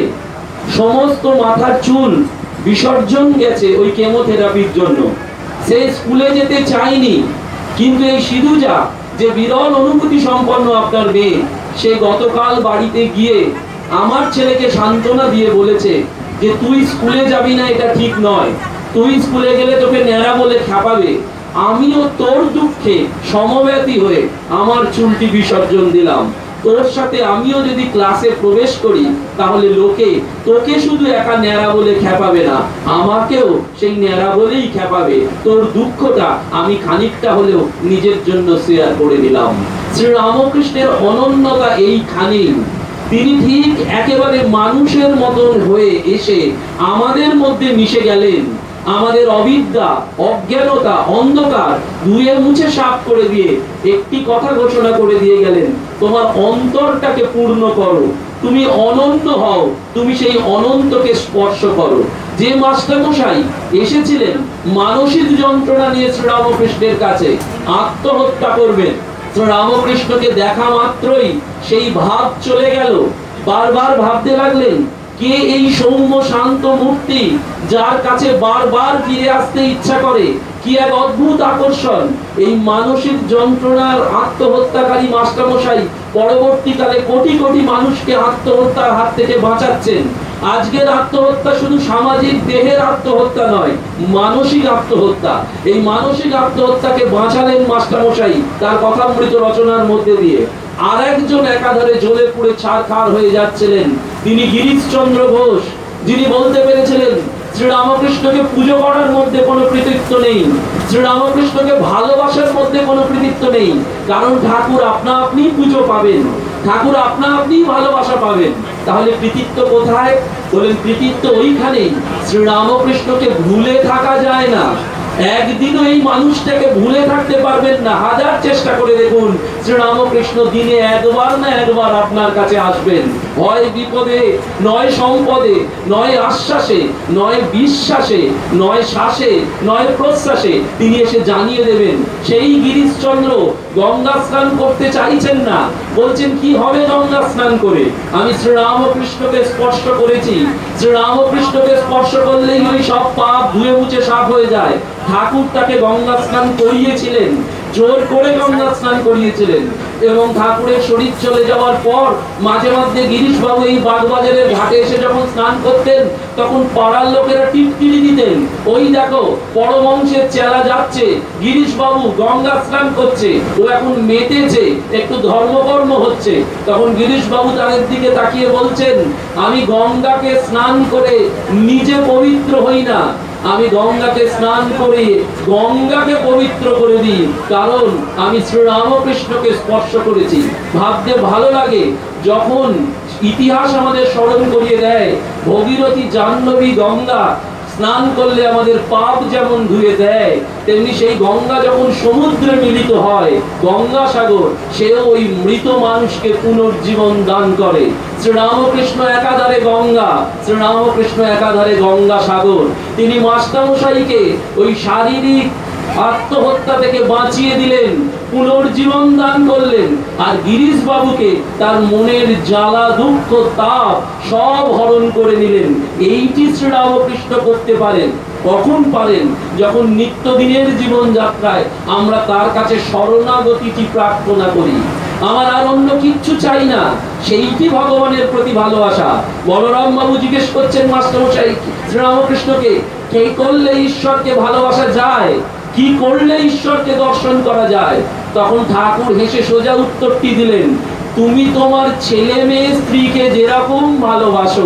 সমস্ত মাথার চুল বিসর্জন গেছে ওই কেমোথেরাপির জন্য। সে স্কুলে যেতে চায়নি, কিন্তু এই সিধুজা যে বিরল অনুভূতি সম্পন্ন আপনার মেয়ে, সে গতকাল বাড়িতে গিয়ে আমার ছেলেকে সান্ত্বনা দিয়ে বলেছে যে তুই স্কুলে যাবি না, এটা ঠিক নয়, তুই স্কুলে গেলে তোকে ন্যাড়া বলে খেপাবে, আমিও তোর দুঃখে সমব্যথী হয়ে আমার চুলটি বিসর্জন দিলাম, তোর সাথে আমিও যদি ক্লাসে প্রবেশ করি তাহলে লোকে তোকে শুধু একা ন্যাড়া বলে খেপাবে না, আমাকেও সেই ন্যাড়া বলেই খেপাবে, তোর দুঃখটা আমি খানিকটা হলেও নিজের জন্য শেয়ার করে দিলাম। শ্রী রামকৃষ্ণের অনন্যতা এইখানেই, তিনি ঠিক একেবারে মানুষের মতন হয়ে এসে আমাদের মধ্যে মিশে গেলেন। আমাদের অবিদ্যা, অজ্ঞানতা, অন্ধকার ধুয়ে মুছে সাফ করে দিয়ে একটি কথা ঘোষণা করে দিয়ে গেলেন, তোমার অন্তরটাকে পূর্ণ করো, তুমি অনন্ত হও, তুমি সেই অনন্তকে স্পর্শ করো। যে মাস্টারমশাই এসেছিলেন মানসিক যন্ত্রণা নিয়ে শ্রীরামকৃষ্ণের কাছে, আত্মহত্যা করবেন, শ্রীরামকৃষ্ণকে দেখা মাত্রই সেই ভাব চলে গেল। বারবার ভাবতে লাগলেন, কে এই সৌম্য শান্ত মূর্তি যার কাছে বারবার ফিরে আসতে ইচ্ছা করে, কি এক অদ্ভুত আকর্ষণ। এই মানসিক যন্ত্রণার আত্মহত্যাকারী মাস্টারমশাই পরবর্তীকালে কোটি কোটি মানুষকে আত্মহত্যার হাত থেকে বাঁচাচ্ছেন। আজকের আত্মহত্যা শুধু সামাজিক দেহের আত্মহত্যা নয়, মানসিক আত্মহত্যা। এই মানসিক আত্মহত্যাকে বাঁচালেন মাস্টারমশাই তার কথামৃত রচনার মধ্যে দিয়ে। আর একজন একাধারে জ্বলে পুড়ে ছারখার হয়ে যাচ্ছিলেন, তিনি গিরিশচন্দ্র ঘোষ, যিনি বলতে পেরেছিলেন শ্রীরামকৃষ্ণকে পুজো করার মধ্যে কোনো কৃতিত্ব নেই, শ্রীরামকৃষ্ণকে ভালোবাসার মধ্যে কোনো কৃতিত্ব নেই, কারণ ঠাকুর আপনা আপনি পুজো পাবেন, ঠাকুর আপনা আপনি ভালোবাসা পাবেন। তাহলে কৃতিত্ব কোথায়? বলেন কৃতিত্ব ওইখানেই, শ্রীরামকৃষ্ণকে ভুলে থাকা যায় না। একদিনও এই মানুষটাকে ভুলে থাকতে পারবেন না, হাজার চেষ্টা করে দেখুন, শ্রীরামকৃষ্ণ দিনে একবার না একবার আপনার কাছে আসবেন, হয় বিপদে, নয় সম্পদে, নয় আশ্বাসে, নয় বিশ্বাসে, নয় শ্বাসে, নয় প্রশ্বাসে তিনি এসে জানিয়ে দেবেন। সেই গিরিশচন্দ্র গঙ্গা স্নান করতে চাইছেন না, বলছেন কি হবে গঙ্গা স্নান করে, আমি শ্রীরামকৃষ্ণকে স্পর্শ করেছি, শ্রীরামকৃষ্ণকে স্পর্শ করলেই ওই সব পাপ ধুয়ে মুছে সাফ হয়ে যায়। ঠাকুর তাকে গঙ্গা স্নান করিয়েছিলেন, জোর করে গঙ্গা স্নান করিয়েছিলেন, এবং ঠাকুরের শরীর চলে যাওয়ার পর মাঝে মাঝে গিরিশ বাবু এই বাগবাজারের ঘাটে এসে যখন স্নান করতেন, তখন পাড়ার লোকেরা টিটকিরি দিতেন, ওই দেখো পরমহংসের চেলা যাচ্ছে, গিরিশ বাবু গঙ্গা স্নান করছে, ও এখন মেতেছে, একটু ধর্মকর্ম হচ্ছে। তখন গিরিশ বাবু তাদের দিকে তাকিয়ে বলছেন, আমি গঙ্গাকে স্নান করে নিজে পবিত্র হই না, আমি গঙ্গাকে স্নান করে গঙ্গাকে পবিত্র করে দিই, কারণ আমি শ্রীরামকৃষ্ণকে স্পর্শ করেছি। ভাবতে ভালো লাগে যখন ইতিহাস আমাদের স্মরণ করিয়ে দেয়, ভগীরথী, জাহ্নবী, গঙ্গা স্নান করলে আমাদের পাপ যেমন ধুয়ে দেয়, তেমনি সেই গঙ্গা যখন সমুদ্রে মিলিত হয়, গঙ্গা সাগর, সেও ওই মৃত মানুষকে পুনর্জীবন দান করে। শ্রীরামকৃষ্ণ একাধারে গঙ্গা, শ্রীরামকৃষ্ণ একাধারে গঙ্গা সাগর। তিনি মাস্টারমশাইকে ওই শারীরিক আত্মহত্যা থেকে বাঁচিয়ে দিলেন, পুনর্জীবন দান করলেন, আর গিরিশ বাবুকে তার মনের জ্বালা, দুঃখ, তাপ সব হরণ করে নিলেন। এইটি শ্রীরামকৃষ্ণ করতে পারেন। কখন পারেন? যখন নিত্যদিনের জীবন যাত্রায় আমরা তার কাছে শরণাগতিটি প্রার্থনা করি। আমার আর অন্য কিচ্ছু চাই না, সেইটি ভগবানের প্রতি ভালোবাসা। বলরাম বাবু জিজ্ঞেস করছেন মাস্টারমশাই শ্রীরামকৃষ্ণকে, কে করলে ঈশ্বরকে ভালোবাসা যায়, কি করলে ঈশ্বরকে দর্শন করা যায়? তখন ঠাকুর হেসে সোজা উত্তরটি দিলেন, তুমি তোমার ছেলে মেয়ে স্ত্রীকে যেরকম ভালোবাসো,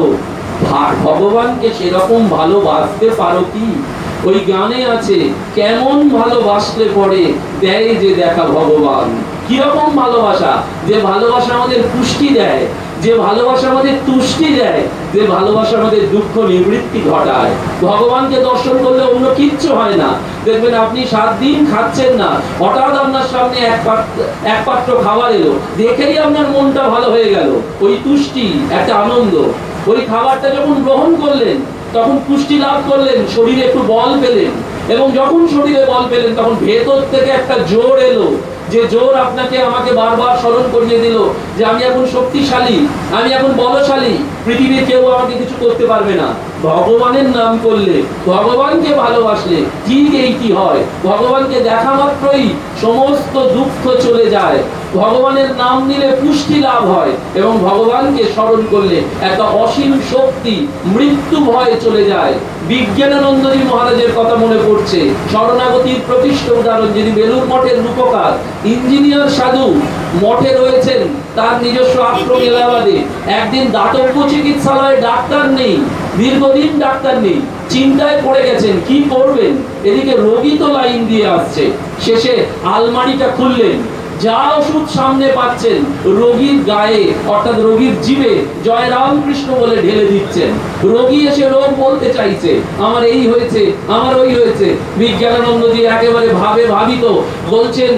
ভগবানকে সেরকম ভালোবাসতে পারো কি? ওই গানে আছে, কেমন ভালোবাসলে পরে দেয় যে দেখা ভগবান, কিরকম ভালোবাসা? যে ভালোবাসা আমাদের পুষ্টি দেয়, যে ভালোবাসা আমাদের তুষ্টি দেয়, যে ভালোবাসা আমাদের দুঃখ নিবৃত্তি ঘটায়। ভগবানকে দর্শন করলে অন্য কিচ্ছু হয় না। দেখবেন আপনি 7 দিন খাচ্ছেন না, হঠাৎ আপনার সামনে এক পাত্র খাবার এলো, দেখেই আপনার মনটা ভালো হয়ে গেল। ওই তুষ্টি, একটা আনন্দ। ওই খাবারটা যখন গ্রহণ করলেন তখন পুষ্টি লাভ করলেন, শরীরে একটু বল পেলেন, এবং যখন শরীরে বল পেলেন তখন ভেতর থেকে একটা জোর এলো, যে জোর আপনাকে আমাকে বারবার স্মরণ করিয়ে দিল যে আমি এখন শক্তিশালী, আমি এখন বলশালী, পৃথিবীর কেউ আমাকে কিছু করতে পারবে না। ভগবানের নাম করলে, ভগবানকে ভালোবাসলে ঠিক এইটি হয়। ভগবানকে দেখা মাত্রই সমস্ত দুঃখ চলে যায়। ভগবানের নাম নিলে পুষ্টি লাভ হয়, এবং ভগবানকে স্মরণ করলে একটা অসীম শক্তি, মৃত্যু ভয় চলে যায়। বিজ্ঞানানন্দজি মহারাজের কথা মনে পড়ছে, শরণাগতির প্রকৃষ্ট উদাহরণ। যিনি বেলুর মঠের রূপকার, ইঞ্জিনিয়ার সাধু, মঠে রয়েছেন তার নিজস্ব আশ্রম এলাহাবাদে। একদিন দাতব্য চিকিৎসালয়ে ডাক্তার নেই, দীর্ঘদিন ডাক্তার নেই, চিন্তায় পড়ে গেছেন কি করবেন। এদিকে রোগী তো লাইন দিয়ে আসছে। শেষে আলমারিটা খুললেন, যা ওষুধ সামনে পাচ্ছেন রোগীর গায়ে অর্থাৎ রোগীর জিভে জয় রামকৃষ্ণ বলে ঢেলে দিচ্ছেন। রোগী এসে রোগ বলতে চাইছে, আমার এই হয়েছে, আমার ওই হয়েছে। বিজ্ঞানানন্দজি একেবারে ভাবিত বলছেন,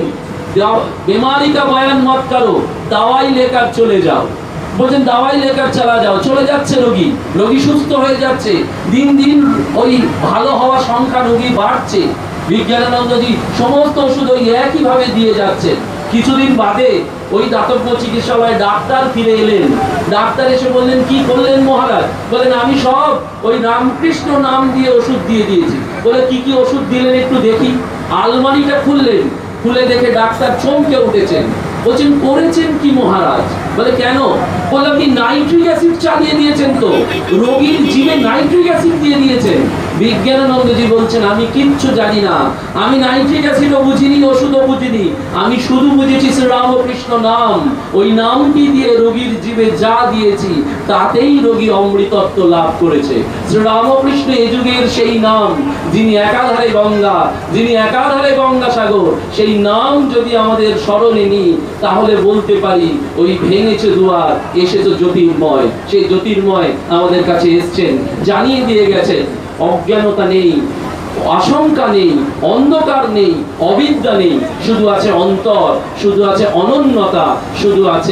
बीमारी का बयान मत करो, दवाई लेकर चले जाओ। বলছেন দাওয়াই লেকার চালা যাও, চলে যাচ্ছে রোগী, রোগী সুস্থ হয়ে যাচ্ছে, দিন দিন ওই ভালো হওয়া সংখ্যা রোগী বাড়ছে। বিজ্ঞানানন্দজি সমস্ত ওষুধ ওই একই ভাবে দিয়ে যাচ্ছেন। কিছুদিন বাদে ওই দাতব্য চিকিৎসালয়ে ডাক্তার ফিরে এলেন। ডাক্তার এসে বললেন, কি করলেন মহারাজ? বলেন, আমি সব ওই রামকৃষ্ণ নাম দিয়ে ওষুধ দিয়ে দিয়েছি। বলে, কি কি ওষুধ দিলেন একটু দেখি। আলমারিটা খুললেন, খুলে দেখে ডাক্তার চমকে উঠেছেন। বলছেন, করেছেন কি মহারাজ? বলে, কেন? বললাম, কি নাইট্রিক অ্যাসিড চালিয়ে দিয়েছেন তো, রোগীর জিভে নাইট্রিক অ্যাসিড দিয়ে দিয়েছেন। বিজ্ঞানানন্দজি বলছেন, আমি কিচ্ছু জানি না, আমি নাইট্রিক অ্যাসিডও বুঝিনি, ওষুধও বুঝিনি, আমি শুধু বুঝেছি শ্রীরামকৃষ্ণ নাম। ওই নামটি দিয়ে রোগীর জিভে যা দিয়েছি তাতেই রোগী অমৃতত্ব লাভ করেছে। শ্রীরামকৃষ্ণ এ যুগের সেই নাম, যিনি একাধারে গঙ্গা, যিনি একাধারে গঙ্গাসাগর। সেই নাম যদি আমাদের স্মরণে নিই তাহলে বলতে পারি, ওই ভেঙেছে দুয়ার, এসেছে জ্যোতির্ময়। সেই জ্যোতির্ময় আমাদের কাছে এসছেন, জানিয়ে দিয়ে গেছেন অজ্ঞানতা নেই, আশঙ্কা নেই, অন্ধকার নেই, অবিদ্যা নেই, শুধু আছে অন্তর, শুধু আছে অনন্যতা, শুধু আছে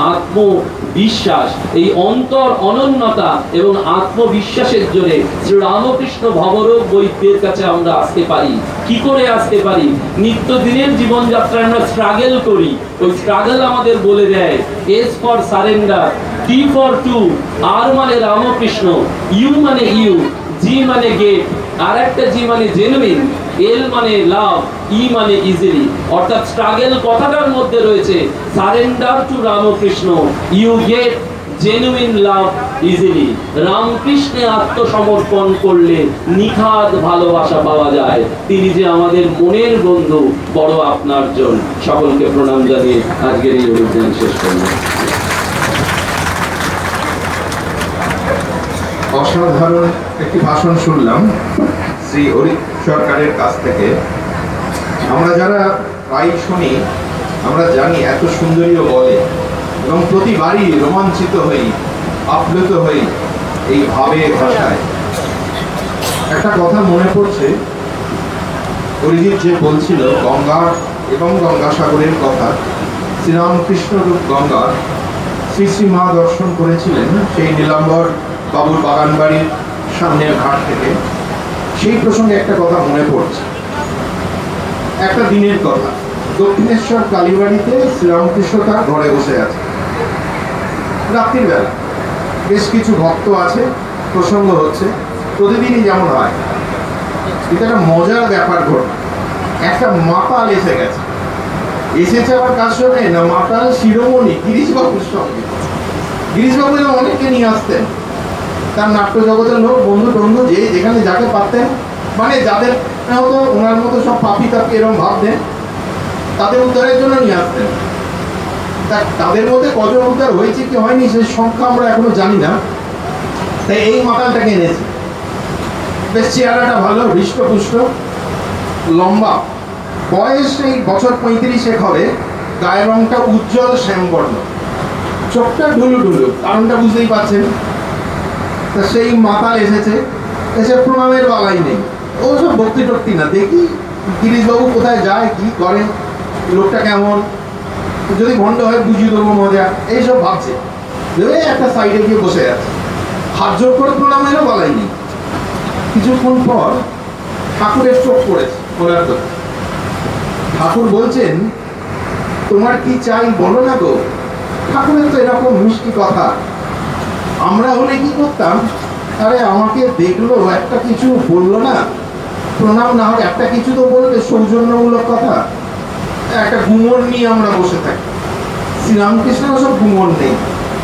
আত্মবিশ্বাস। এই অন্তর, অনন্যতা এবং আত্মবিশ্বাসের জন্য শ্রীরামকৃষ্ণ ভবরোগ বৈদ্যের কাছে আমরা আসতে পারি। কি করে আসতে পারি? নিত্যদিনের জীবনযাত্রায় আমরা স্ট্রাগল করি, ওই স্ট্রাগল আমাদের বলে দেয় S for surrender, T for to, R মানে রামকৃষ্ণ, ইউ মানে ইউ, জি মানে গেট, আর একটা জি মানে জেনুইন, এল মানে লাভ, ই মানে ইজিলি। অর্থাৎ স্ট্রাগল কথাটার মধ্যে রয়েছে surrender to Ramakrishna, you get genuine love easily. রামকৃষ্ণে আত্মসমর্পণ করলে নিখাদ ভালোবাসা পাওয়া যায়। তিনি যে আমাদের মনের বন্ধু, বড় আপনার জন। সকলকে প্রণাম জানিয়ে আজকের এই অভিযান শেষ করলাম। অসাধারণ একটি ভাষণ শুনলাম শ্রী অরিত সরকারের কাছ থেকে। আমরা যারা প্রায় শুনি, আমরা জানি এত সুন্দরীও বলে, এবং প্রতিবারই রোমাঞ্চিত হই, আপ্লুত হই এই ভাবের ভাষায়। একটা কথা মনে পড়ছে, অরিজিৎ যে বলছিল গঙ্গা এবং গঙ্গাসাগরের কথা, শ্রীরামকৃষ্ণ রূপ গঙ্গা শ্রী শ্রী মা দর্শন করেছিলেন সেই নীলাম্বর বাবুর বাগান বাড়ির সামনের ঘাট থেকে। সেই প্রসঙ্গে একটা কথা মনে পড়ছে, একটা দিনের কথা। দক্ষিণেশ্বর কালীবাড়িতে শ্রীরামকৃষ্ণ তার ঘরে বসে আছে, রাত্রির বেলা। বেশ কিছু ভক্ত আছে, প্রসঙ্গ হচ্ছে, প্রতিদিনই যেমন হয়। এটা একটা মজার ব্যাপার ঘটনা। একটা মাতাল এসে গেছে, এসেছে আবার কার সঙ্গে না, মাতাল শিরোমণি গিরিশবাবুর সঙ্গে। গিরিশবাবু যেন অনেককে নিয়ে আসতেন, তার নাট্য জগতের লোক, বন্ধু টন্ধু, যে যেখানে যাকে পারতেন, মানে যাদের হয়তো ওনার মতো সব পাপি তাপি এরকম ভাবতেন, তাদের উদ্ধারের জন্য নিয়ে আসতেন। তাদের মধ্যে কজন উদ্ধার হয়েছে কি হয়নি সেই সংখ্যা আমরা এখনো জানি না। তাই এই মাতালটাকে এনেছে। বেশ চেহারাটা ভালো, হৃষ্টপুষ্ট, লম্বা, বয়স এই বছর 35 হবে, গায়ের রংটা উজ্জ্বল শ্যামবর্ণ, চোখটা ঢুলু ঢুলু, কারণটা বুঝতেই পারছেন। তা সেই মাতাল এসেছে, এসে প্রণামের বালাই নেই, ও সব ভক্তি টক্তি না, দেখি গিরিশবাবু কোথায় যায়, কি করে, লোকটা কেমন, যদি ভণ্ড হয় বুঝিয়ে দেবো মজা, এইসব ভাবছে। ভেবে একটা সাইডে গিয়ে বসে আছে, হাত জোর করে প্রণামেরও বালাই নেই। কিছুক্ষণ পর ঠাকুরের চোখ পড়েছে ওনার কথা। ঠাকুর বলছেন, তোমার কি চাই বলো না গো। ঠাকুরের তো এরকম মিষ্টি কথা। আমরা হলে কি করতাম, আরে আমাকে দেখলো, একটা কিছু বললো না, প্রণাম না হোক একটা কিছু তো বলবে, সৌজন্যমূলক কথা। একটা গুমর নিয়ে আমরা বসে থাকি। শ্রীরামকৃষ্ণের সব গুমর নেই,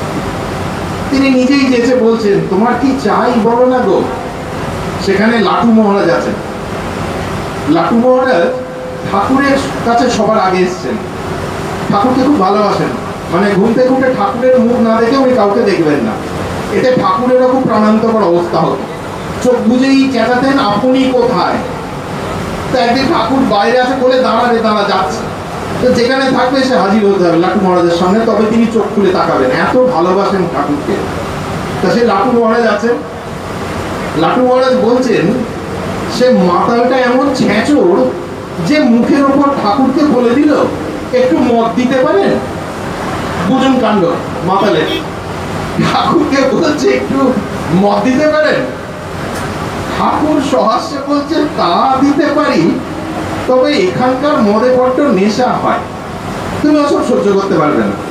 তিনি নিজেই যেচে বলছেন, তোমার কি চাই বলো না গো। সেখানে লাটু মহারাজ আছেন। লাটু মহারাজ ঠাকুরের কাছে সবার আগে এসছেন, ঠাকুরকে খুব ভালোবাসেন, মানে ঘুম থেকে উঠে ঠাকুরের মুখ না দেখে উনি কাউকে দেখবেন না, এতে ঠাকুরেরও খুব প্রাণান্তকর অবস্থা হতো। চোখ বুঝেই চেঁচাতেন, আপনি কোথায়। তো একদিন ঠাকুর বাইরে আছে বলে, দাঁড়া রে দাঁড়া, যাচ্ছে। তো যেখানে থাকবে সে হাজির হতে হবে লাটু মহারাজের সামনে, তবে তিনি চোখ খুলে তাকাবেন, এত ভালোবাসেন ঠাকুরকে। তা সে লাটু মহারাজ আছেন। লাটু মহারাজ বলছেন, সে মাতালটা এমন ছেঁচোর যে মুখের ওপর ঠাকুরকে বলে দিল, একটু মদ দিতে পারেন। বুঝুন কাণ্ড মাতালের, ঠাকুরকে বলছে একটু মদ দিতে পারেন। ঠাকুর সহাস্যে বলছে, তা দিতে পারি, তবে এখানকার মদে বড্ড নেশা হয়, তুমি ওসব সহ্য করতে পারবে না।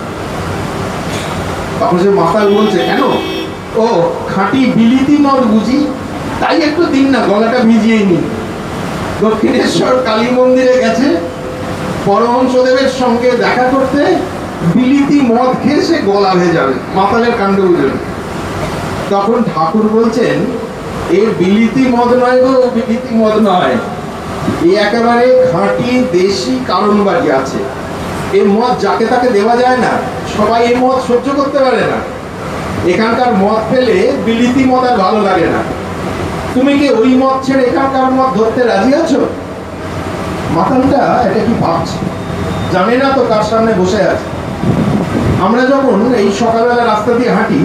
তখন সে মাতাল বলছে, কেন? ও খাঁটি বিলিতি মদ বুঝি, তাই একটু দিন না, গলাটা ভিজিয়ে নি। দক্ষিণেশ্বর কালী মন্দিরে গেছে পরমহংসদেবের সঙ্গে দেখা করতে, বিলিতি মদ খেয়ে সে গলা ভেজাবে। মাতালের কাণ্ড বুঝলেন। তখন ঠাকুর বলছেন, এ বিলিতি মদ নয় গো, বিলিতি মদ নয়, এ একেবারে খাঁটি দেশি কারণবাড়ি আছে। এই মদ যাকে তাকে দেওয়া যায় না, সবাই এই মদ সহ্য করতে পারে না। এখানকার মদ পেলে বিলিতি মদ আর ভালো লাগে না। তুমি কি ওই মদ ছেড়ে এখানকার মদ ধরতে রাজি আছো? মাতালটা এটা কি ভাবছে, জানে না তো কার সামনে বসে আছে। আমরা যখন এই সকালবেলা রাস্তা দিয়ে হাঁটি,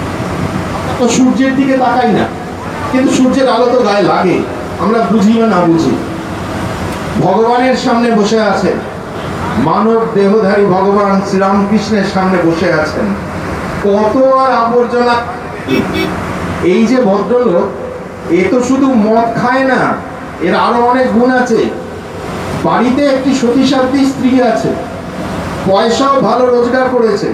তো সূর্যের দিকে তাকাই না, কিন্তু সূর্যের আলো তো গায়ে লাগে, আমরা বুঝি বা না বুঝি। ভগবানের সামনে বসে আছেন, মানব দেহধারী ভগবান শ্রীরামকৃষ্ণের সামনে বসে আছেন, কত আর আবর্জনা। এই যে ভদ্রলোক, এ তো শুধু মদ খায় না, এর আরো অনেক গুণ আছে। বাড়িতে একটি সতীসাধ্যী স্ত্রী আছে, পয়সাও ভালো রোজগার করেছে,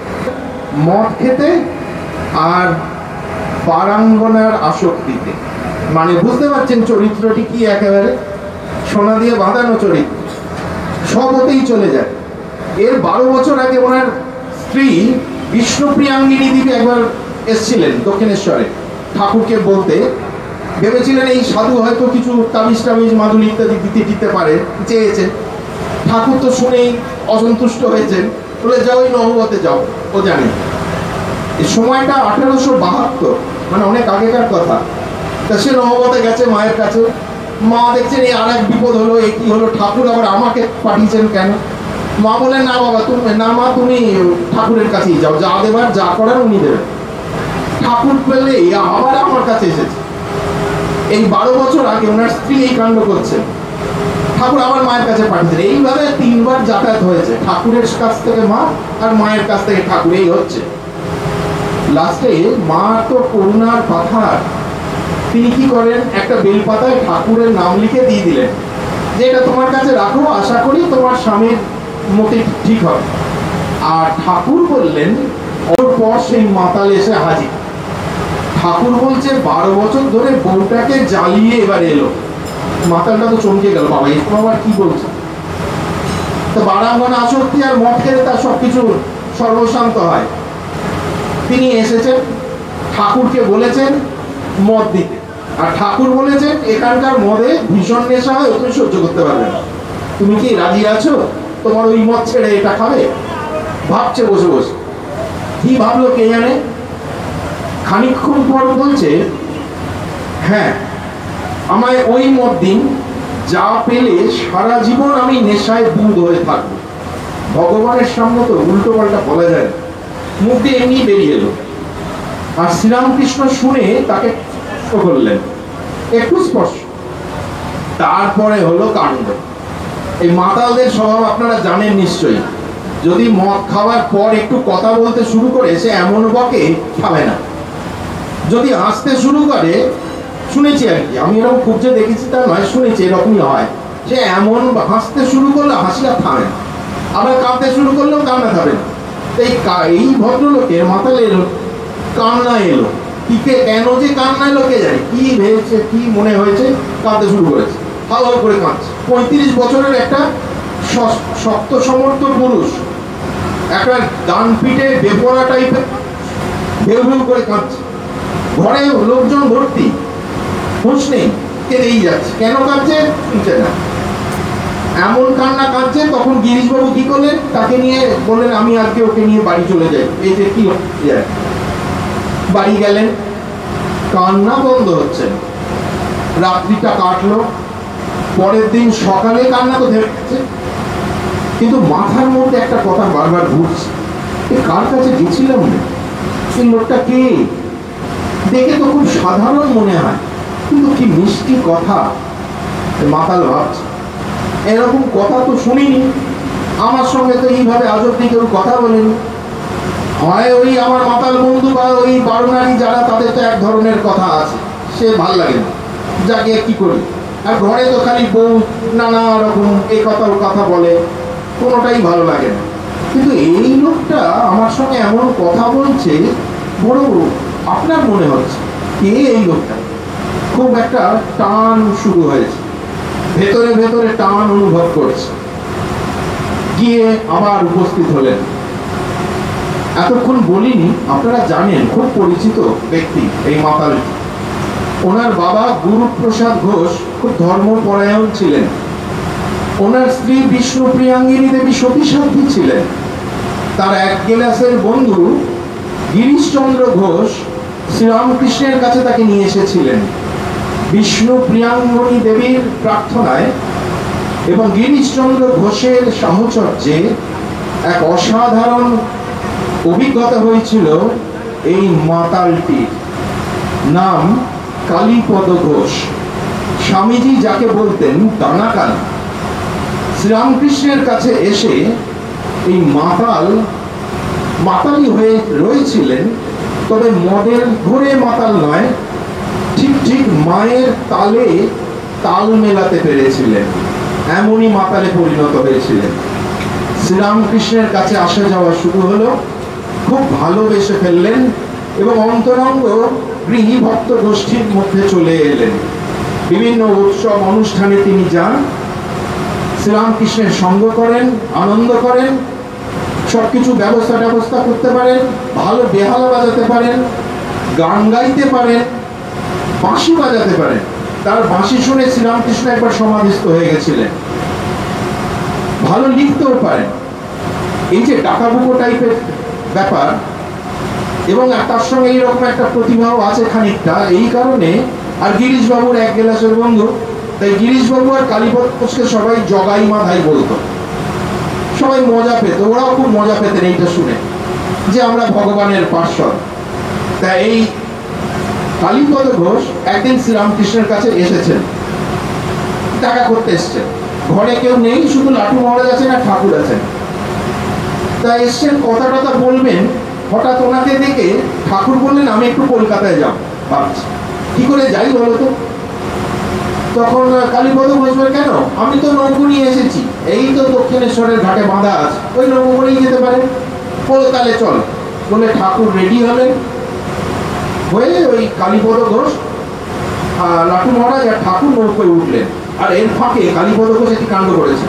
মদ খেতে আর পারাঙ্গনার আসক্তিতে। মানে বুঝতে পারছেন চরিত্রটি কি, একেবারে সোনা দিয়ে বাঁধানো চরিত্র, সব হতেই চলে যায়। এর 12 বছর আগে ওনার স্ত্রী বিষ্ণুপ্রিয়াঙ্গিনী দেবী একবার এসছিলেন দক্ষিণেশ্বরে ঠাকুরকে বলতে। ভেবেছিলেন এই সাধু হয়তো কিছু তাবিজ টাবিজ মাদুলি ইত্যাদি দিতে পারে, চেয়েছে। ঠাকুর তো শুনেই অসন্তুষ্ট হয়েছেন, বলে যাও ওই নহবতে যাও, ও জানে। এই সময়টা 1872, মানে অনেক আগেকার কথা। তা সে নহবতে গেছে মায়ের কাছে। মা দেখছেন এই আর এক বিপদ হলো, এ কি হলো, ঠাকুর আবার আমাকে পাঠিয়েছেন কেন? মা বলেন, না বাবা তুমি, না মা তুমি ঠাকুরের কাছেই যাও, যা দেবার যা করার উনি দেবেন। ঠাকুর পেলে আবার আমার কাছে এসেছে। এই 12 বছর আগে ওনার স্ত্রী এই কাণ্ড করছে, ঠাকুর আবার মায়ের কাছে পাঠিয়েছেন। এইভাবে 3 বার যাতায়াত হয়েছে, ঠাকুরের কাছ থেকে মা আর মায়ের কাছ থেকে ঠাকুর, এই হচ্ছে। লাস্টে মা তো করুণার পাথার, তিনি কি করেন, একটা বেলপাতায় ঠাকুরের নাম লিখে দিয়ে দিলেন যে এটা তোমার কাছে রাখো, আশা করি তোমার স্বামীর মতে ঠিক হবে। আর ঠাকুর বললেন, ওর পর সেই মাতাল এসে হাজির। ঠাকুর বলছে 12 বছর ধরে বউটাকে জ্বালিয়ে এবার এলো। মাতালটা তো চমকে গেল, বাবা একটু আবার কি বলছে। তো বারাঙ্গনা আসক্তি আর মদ খেলে তার সবকিছু সর্বশান্ত হয়। তিনি এসেছেন, ঠাকুরকে বলেছেন মদ দিতে, আর ঠাকুর বলেছেন এখানকার মদে ভীষণ নেশা হয়, তুমি সহ্য করতে পারবে না, তুমি কি রাজি আছো তোমার ওই মদ ছেড়ে এটা খাবে? ভাবছে বসে বসে, কি ভাবলো কে জানে। খানিকক্ষণ পর বলছে, হ্যাঁ আমায় ওই মদ দিন, যা পেলে সারা জীবন আমি নেশায় বুঁদ হয়ে থাকবো। ভগবানের সামনে তো উল্টো পাল্টা বলা যায় না। মুখ দিয়ে এমনি বেরিয়ে এলো। আর শ্রীরামকৃষ্ণ শুনে তাকে করলেন একটু স্পর্শ, তারপরে হলো কাণ্ড। এই মাতালদের স্বভাব আপনারা জানেন নিশ্চয়ই, যদি মদ খাওয়ার পর একটু কথা বলতে শুরু করে সে এমন বকে খাবে না। যদি হাসতে শুরু করে, শুনেছি আর কি, আমি এরকম খুব যে দেখেছি তা নয়, শুনেছি এরকমই হয়, সে এমন হাসতে শুরু করলে হাসি আর থামে না, আবার কাঁদতে শুরু করলেও কান্না থামে না। এই ভদ্রলোকের মাতালের কান্না এলো, কেন যে কান্না এলো কে জানে, কি ভেবেছে, কি মনে হয়েছে, কাঁদতে শুরু করেছে, হাওয়া করে কাঁদছে। 35 বছরের একটা শক্ত সমর্থ পুরুষ, একটা ডান পিঠে বেপরা টাইপের, ভেউ ভেউ করে কাঁদছে, ঘরে লোকজন ভর্তি, হুঁশ নেই, কেঁদেই যাচ্ছে। কেন কাঁদছে শুনছে না, এমন কান্না কাঁদছে। তখন গিরিশবাবু কি করলেন, তাকে নিয়ে বললেন আমি আজকে ওকে নিয়ে বাড়ি চলে যাই। এই যে কি যায়, বাড়ি গেলেন, কান্না বন্ধ হচ্ছে না। রাত্রিটা কাটলো, পরের দিন সকালে কান্না তো থেমেছে, কিন্তু মাথার মধ্যে একটা কথা বারবার ঘুরছে, কার কাছে গেছিলাম না, এই লোকটা কে, দেখে তো খুব সাধারণ মনে হয়, কিন্তু কি মিষ্টি কথা। মাতাল ভাবছে এরকম কথা তো শুনিনি, আমার সঙ্গে তো এইভাবে আজ অব্দি কেউ কথা বলেনি। হয় ওই আমার মাতাল বন্ধু বা ওই বারোনারি যারা, তাদের তো এক ধরনের কথা আছে, সে ভাল লাগে না, যাকে কি করি। আর ঘরে তো খালি বউ নানা রকম এই কথা ও কথা বলে, কোনোটাই ভালো লাগে না। কিন্তু এই লোকটা আমার সঙ্গে এমন কথা বলছে, বড় আপনার মনে হচ্ছে কে এই লোকটা, খুব একটা টান শুরু হয়েছে, ভেতরে ভেতরে টান অনুভব করছে। গিয়ে আবার উপস্থিত হলেন। এতক্ষণ বলিনি, আপনারা জানেন খুব পরিচিত ব্যক্তি এই মাতাল। ওনার বাবা গুরুপ্রসাদ ঘোষ খুব ধর্মপরায়ণ ছিলেন, ওনার স্ত্রী বিষ্ণুপ্রিয়াঙ্গিনী দেবী সতীসাধ্বী ছিলেন, তার এক গেলাসের বন্ধু গিরিশচন্দ্র ঘোষ শ্রীরামকৃষ্ণের কাছে তাকে নিয়ে এসেছিলেন বিষ্ণুপ্রিয়াঙ্গিনী দেবীর প্রার্থনায়, এবং গিরিশচন্দ্র ঘোষের সাহচর্যে এক অসাধারণ অভিজ্ঞতা হয়েছিল। এই মাতালটির নাম কালীপদ ঘোষ। স্বামীজি যাকে বলতেন দানাকাল, শ্রীরামকৃষ্ণের কাছে এসে এই মাতালি হয়ে রয়েছিলেন, তবে মদের ঘোরে মাতাল নয়, ঠিক ঠিক মায়ের তালে তাল মেলাতে পেরেছিলেন, এমনই মাতালে পরিণত হয়েছিলেন। শ্রীরামকৃষ্ণের কাছে আসা যাওয়া শুরু হলো, খুব ভালোবেসে ফেললেন এবং অন্তরঙ্গ গৃহী ভক্ত গোষ্ঠীর মধ্যে চলে এলেন। বিভিন্ন উৎসব অনুষ্ঠানে তিনি যান, শ্রীরামকৃষ্ণের সঙ্গ করেন, আনন্দ করেন, সবকিছু ব্যবস্থা করতে পারেন, ভালো বেহালা বাজাতে পারেন, গান গাইতে পারেন, বাঁশি বাজাতে পারেন। তার বাঁশি শুনে শ্রীরামকৃষ্ণ একবার সমাধিস্থ হয়ে গেছিলেন। ভালো লিখতেও পারেন, এই যে ডাকাবুকো টাইপের ব্যাপার, এবং তার সঙ্গে এইরকম একটা প্রতিভাও আছে খানিকটা, এই কারণে। আর গিরিশবাবুর এক গেলাসের বন্ধু, তাই গিরিশবাবু আর কালীপদ ঘোষকে সবাই জগাই মাধাই বলতো, সবাই মজা পেত, ওরাও খুব মজা পেতেন এইটা শুনে যে আমরা ভগবানের পার্শ্বদ। তাই এই কালীপদ ঘোষ একদিন শ্রীরামকৃষ্ণের কাছে এসেছেন, দেখা করতে এসছেন। ঘরে কেউ নেই, শুধু লাটু মহারাজ আছেন আর ঠাকুর আছেন। তাই এসছেন, কথা টথা বলবেন। হঠাৎ ওনাকে দেখে ঠাকুর বললেন আমি একটু কলকাতায় যাব ভাবছি, কি করে যাই বলো তো। তখন কালীপদ ঘোষ বলে, কেন, আমি তো নৌকো নিয়ে এসেছি, এই তো দক্ষিণেশ্বরের ঘাটে বাঁধা আছে, ওই নৌকো করেই যেতে পারে। বলো তাহলে চল বলে ঠাকুর রেডি হলেন, হয়ে ওই কালীপদ ঘোষ, লাটু মহারাজ আর ঠাকুর নৌকোয় উঠলেন। আর এর ফাঁকে কালীপদ ঘোষ একটি কাণ্ড করেছেন।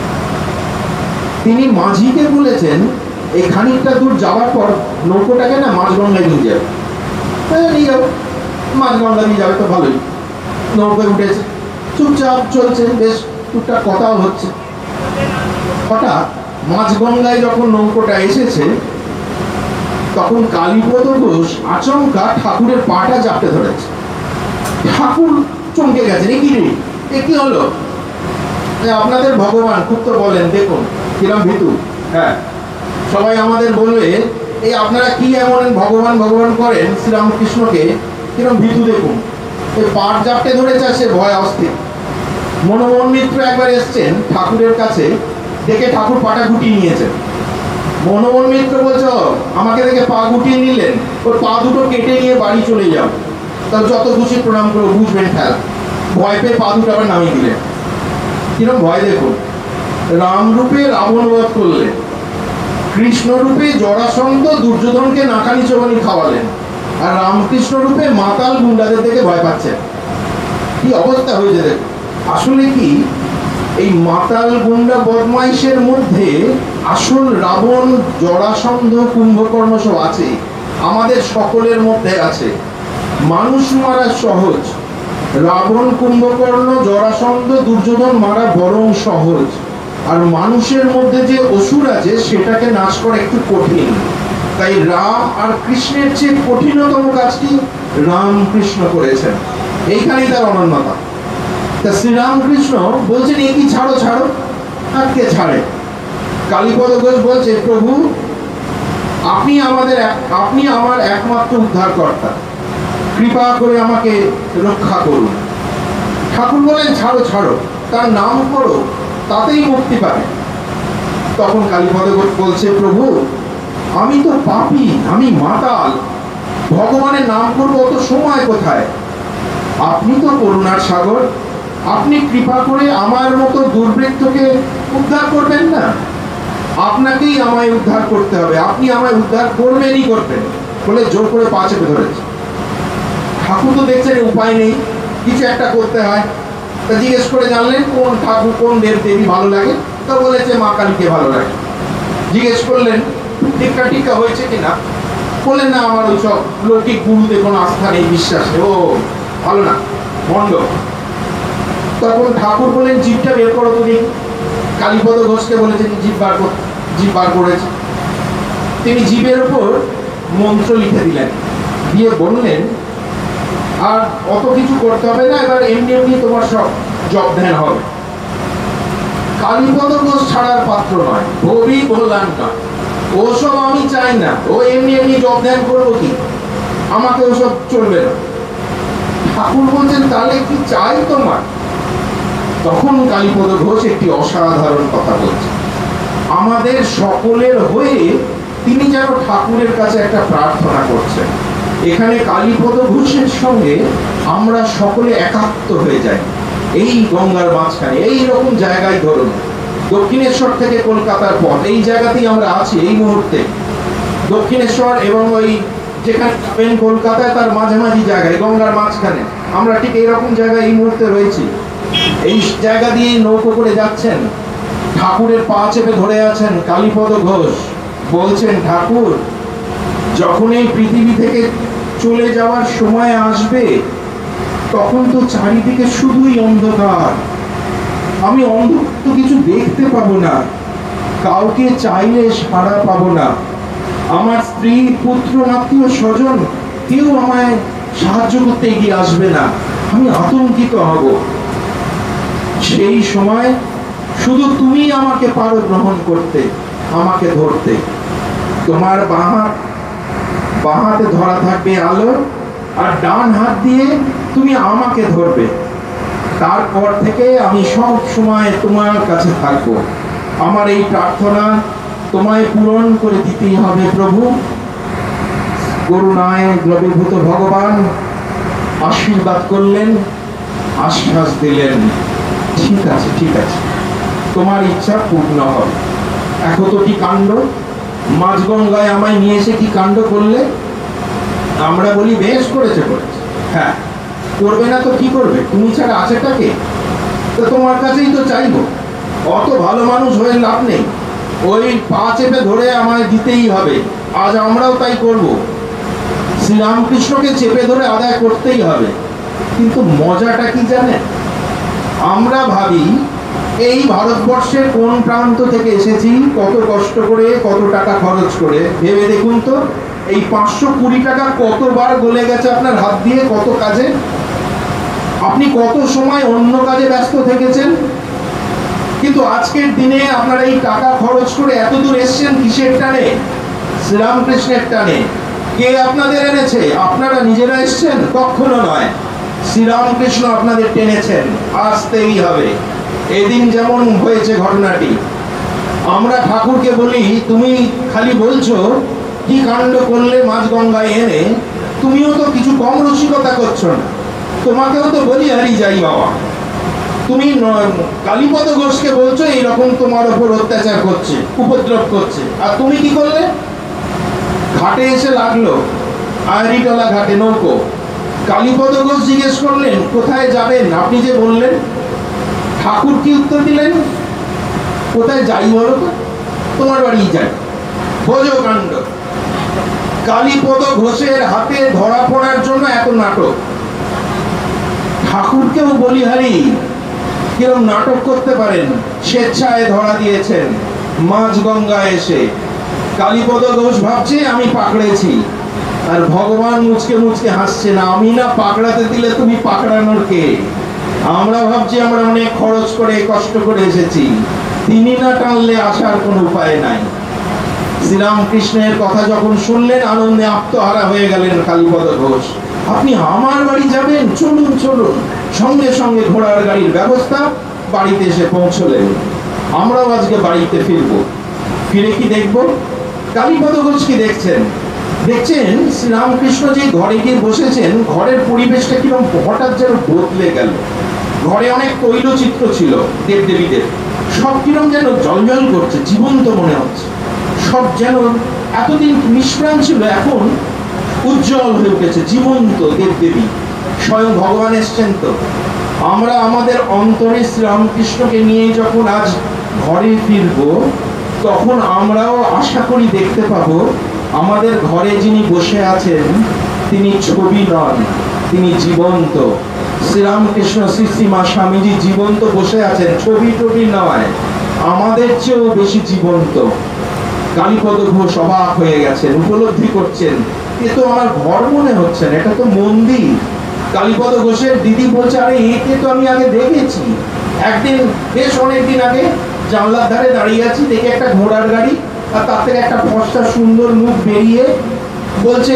তিনি মাঝিকে বলেছেন এই খানিকটা দূর যাওয়ার পর নৌকোটাকে না মাঝগঙ্গায় নিয়ে যাবে। নিয়ে যাবো, মাঝগঙ্গা নিয়ে যাবে তো ভালোই। নৌকায় উঠেছে, চুপচাপ চলছে, বেশ টুকটাক কথাও হচ্ছে। হঠাৎ মাঝগঙ্গায় যখন নৌকোটা এসেছে, তখন কালীপদ ঘোষ আচমকা ঠাকুরের পাটা চাপতে ধরেছে। ঠাকুর চমকে গেছেন, এ কি হলো? আপনাদের ভগবান খুব তো বলেন, দেখুন কিরম ভীতু, হ্যাঁ, সবাই আমাদের বলবে এই আপনারা কি এমন ভগবান ভগবান করেন, শ্রীরামকৃষ্ণকে কিরকম ভীতু দেখুন, এই পাট জাপটে ধরেছে, সে ভয় অস্থির। মনমোহন মিত্র একবার এসছেন ঠাকুরের কাছে, দেখে ঠাকুর পাটা গুটিয়ে নিয়েছেন। মনমোহন মিত্র বলছে, আমাকে দেখে পা গুটিয়ে নিলেন, ওর পা দুটো কেটে নিয়ে বাড়ি চলে যাও, তার যত খুশি প্রণাম করো, বুঝবেন খেলা। ভয় পেয়ে পা দুটো আবার নামিয়ে দিলেন। কিরকম ভয় দেখুন। রামরূপে রাবণ বধ করলেন, কৃষ্ণ রূপে জরাসন্ধ দুর্যোধনকে নাকানি চোবানি খাওয়ালেন, আর রামকৃষ্ণ রূপে মাতাল গুন্ডাদের দেখে ভয় পাচ্ছেন। কি অবস্থা হয়েছে দেখুন। আসলে কি এই মাতাল গুন্ডা বদমাইশের মধ্যে আসল রাবণ, জরাসন্ধ, কুম্ভকর্ণ সব আছে, আমাদের সকলের মধ্যে আছে। মানুষ মারা সহজ, রাবণ, কুম্ভকর্ণ, জরাসন্ধ, দুর্যোধন মারা বরং সহজ। আর মানুষের মধ্যে যে অসুর আছে সেটাকে নাশ করা একটু কঠিন। তাই রাম আর কৃষ্ণের চেয়ে কঠিনতম কাজটি রামকৃষ্ণ করেছেন, এইখানেই তার অনন্যতা। তা শ্রীরামকৃষ্ণ বলছেন, এ কি ছাড়ো ছাড়ো, আর কে ছাড়ে? কালীপদ ঘোষ বলছে, প্রভু আপনি আমার একমাত্র উদ্ধারকর্তা, কৃপা করে আমাকে রক্ষা করুন। ঠাকুর বলেন, ছাড়ো ছাড়ো, তার নাম করো, তাতেই মুক্তি পাবে। তখন কালীপদ ঘোষ বলছে, প্রভু আমি তো পাপী, আমি মাতাল, ভগবানের নাম করবো অত সময় কোথায়? আপনি তো করুণার সাগর, আপনি কৃপা করে আমার মতো দুর্বৃত্তকে উদ্ধার করবেন না? আপনাকেই আমায় উদ্ধার করতে হবে, আপনি আমায় উদ্ধার করবেনই করবেন বলে জোর করে পা চেপে ধরেছে। ঠাকুর তো দেখছেন উপায় নেই, কিছু একটা করতে হয়। তা জিজ্ঞেস করে জানলেন কোন ঠাকুর, কোন দেবী ভালো লাগে? তো বলেছে মা কালীকে ভালো লাগে। জিজ্ঞেস করলেন টিকা টিকা হয়েছে কিনা? বললেন না, আমার ওই সব লৌকিক গুরুতে কোনো আস্থা নেই, বিশ্বাস নেই, ও ভালো না, মন্দ। তখন ঠাকুর বলেন, জিভটা বের করো তো দেখি। কালীপদ ঘোষকে বলেছেন জিভ বার করেছে। তিনি জিভের উপর মন্ত্র লিখে দিলেন, দিয়ে বললেন, আর অত কিছু করতে হবে না, এবার এমনি এমনি তোমার সব জপ ধ্যান হবে। কালীপদ ঘোষ ছাড়ার পাত্র নয়, ভবি বললাম না, ওসব আমি চাই না, ও এমনি এমনি জপ ধ্যান করবো কি, আমাকে ওসব চলবে না। ঠাকুর বলছেন, তাহলে কি চাই তোমার? তখন কালীপদ ঘোষ একটি অসাধারণ কথা বলছেন, আমাদের সকলের হয়ে তিনি যেন ঠাকুরের কাছে একটা প্রার্থনা করছেন। এখানে কালীপদ ঘোষের সঙ্গে আমরা সকলে একাত্ম হয়ে যাই। এই গঙ্গার মাঝখানে এই রকম জায়গায়, ধরুন দক্ষিণেশ্বর থেকে কলকাতার পথ, এই জায়গাতেই আমরা আছি এই মুহূর্তে। দক্ষিণেশ্বর এবং ওই যেখানে যাবেন কলকাতায় তার মাঝামাঝি জায়গায়, গঙ্গার মাঝখানে আমরা ঠিক এইরকম জায়গায় এই মুহূর্তে রয়েছি। এই জায়গা দিয়ে নৌকো করে যাচ্ছেন, ঠাকুরের পা চেপে ধরে আছেন কালীপদ ঘোষ। বলছেন, ঠাকুর যখন এই পৃথিবী থেকে চলে যাওয়ার সময় আসবে, তখন তো চারিদিকে শুধুই অন্ধকার, আমি অন্ধকার তো কিছু দেখতে পাবো না, কাউকে চাইলে সাড়া পাবো না, আমার স্ত্রী, পুত্র, আত্মীয় স্বজন কেউ আমায় সাহায্য করতে এগিয়ে আসবে না, আমি আতঙ্কিত হব। সেই সময় শুধু তুমি আমাকে পারো গ্রহণ করতে, আমাকে ধরতে। তোমার বাঁ হাতে ধরা থাকবে আলো, আর ডান হাত দিয়ে তুমি আমাকে ধরবে। তারপর থেকে আমি সব সময় তোমার কাছে থাকবো। আমার এই প্রার্থনা তোমায় পূরণ করে দিতেই হবে প্রভু। করুণায় দ্রবীভূত ভগবান আশীর্বাদ করলেন, আশ্বাস দিলেন, ঠিক আছে ঠিক আছে, তোমার ইচ্ছা পূর্ণ হবে। এখন তো কি কাণ্ড, মাঝগঙ্গায় আমায় নিয়ে এসে কি কাণ্ড করলে? আমরা বলি বেশ করেছে করেছে, হ্যাঁ করবে না তো কি করবে, তুমি ছাড়া আছেটাকে? তো তোমার কাছেই তো চাইবো, অত ভালো মানুষ হয়ে লাভ নেই, ওই পা চেপে ধরে আমায় দিতেই হবে। আজ আমরাও তাই করব, শ্রীরামকৃষ্ণকে চেপে ধরে আদায় করতেই হবে। কিন্তু মজাটা কি জানেন, আমরা ভাবি এই ভারতবর্ষের কোন প্রান্ত থেকে এসেছি, কত কষ্ট করে, কত টাকা খরচ করে, ভেবে দেখুন তো এই 520 টাকা কতবার গলে গেছে আপনার হাত দিয়ে, কত কাজে। আপনি কত সময় অন্য কাজে ব্যস্ত থেকেছেন, কিন্তু আজকের দিনে আপনারা এই টাকা খরচ করে এত দূর এসছেন কিসের টানে? শ্রীরামকৃষ্ণের টানে। কে আপনাদের এনেছে? আপনারা নিজেরা এসছেন? কখনো নয়, শ্রীরামকৃষ্ণ আপনাদের টেনেছেন। আসতেই হবে। এদিন যেমন হয়েছে ঘটনাটি, আমরা ঠাকুরকে বলি, তুমি খালি বলছো কি কাণ্ড করলে মাঝগঙ্গায় এনে, তুমিও তো কিছু কম রসিকতা করছো না। তোমাকেও তো বলি হারি যাই বাবা। তুমি কালীপদ ঘোষকে বলছো এইরকম তোমার উপর অত্যাচার করছে, উপদ্রব করছে, আর তুমি কি করলে? ঘাটে এসে লাগলো, আয়রিটলা ঘাটে নৌকো। কালীপদ ঘোষ জিজ্ঞেস করলেন কোথায় যাবেন? আপনি যে বললেন। ঠাকুর কি উত্তর দিলেন? কোথায় যাই বলো তো? তোমার বাড়ি যাই। বোঝো কাণ্ড। কালীপদ ঘোষের হাতে ধরা পড়ার জন্য এত নাটক। ঠাকুরকেও বলিহারি কিরম নাটক করতে পারেন, স্বেচ্ছায় ধরা দিয়েছেন মাঝগঙ্গায় এসে। কালীপদ ঘোষ ভাবছে আমি পাকড়েছি, আর ভগবান মুচকে মুচকে হাসছে, না আমি না পাকড়াতে দিলে তুমি পাকড়ানোর কে? আমরা ভাবছি আমরা অনেক খরচ করে কষ্ট করে এসেছি, তিনি না টানলে আসার কোনো উপায় নাই। শ্রীরামকৃষ্ণের কথা যখন শুনলেন আনন্দে আত্মহারা হয়ে গেলেন কালীপদ ঘোষ। আপনি আমার বাড়ি যাবেন? চলুন চলুন। সঙ্গে সঙ্গে ঘোড়ার গাড়ির ব্যবস্থা, বাড়িতে এসে পৌঁছলেন। আমরাও আজকে বাড়িতে ফিরবো। ফিরে কি দেখব? কালীপদ ঘোষ কি দেখছেন? দেখছেন শ্রীরামকৃষ্ণ যে ঘরে গিয়ে বসেছেন, ঘরের পরিবেশটা কিরকম হঠাৎ যেন বদলে গেল। ঘরে অনেক তৈলচিত্র ছিল দেবদেবীদের, সব কিরম যেন জলজল করছে, জীবন্ত মনে হচ্ছে। সব যেন এতদিন নিষ্প্রাণ ছিল, এখন উজ্জ্বল হয়ে উঠেছে, জীবন্ত দেবদেবী। স্বয়ং ভগবান এসছেন। তো আমরা আমাদের অন্তরে শ্রীরামকৃষ্ণকে নিয়ে যখন আজ ঘরে ফিরব, তখন আমরাও আশা করি দেখতে পাবো আমাদের ঘরে যিনি বসে আছেন তিনি ছবি নন, তিনি জীবন্ত। শ্রীরামকৃষ্ণ শ্রী শ্রী মা স্বামীজি জীবন্ত বসে আছেন, ছবি টবি নয়, আমাদের চেয়েও বেশি জীবন্ত। কালীপদ ঘোষ অবাক হয়ে গেছেন, উপলব্ধি করছেন এ তো আমার ঘর মনে হচ্ছে না, এটা তো মন্দির। কালীপদ ঘোষের দিদি বলছে আরে একে তো আমি আগে দেখেছি, একদিন বেশ অনেকদিন আগে জানলার ধারে দাঁড়িয়ে আছি, দেখে একটা ঘোড়ার গাড়ি, আর তার থেকে একটা ফর্সা সুন্দর মুখ বেরিয়ে বলছে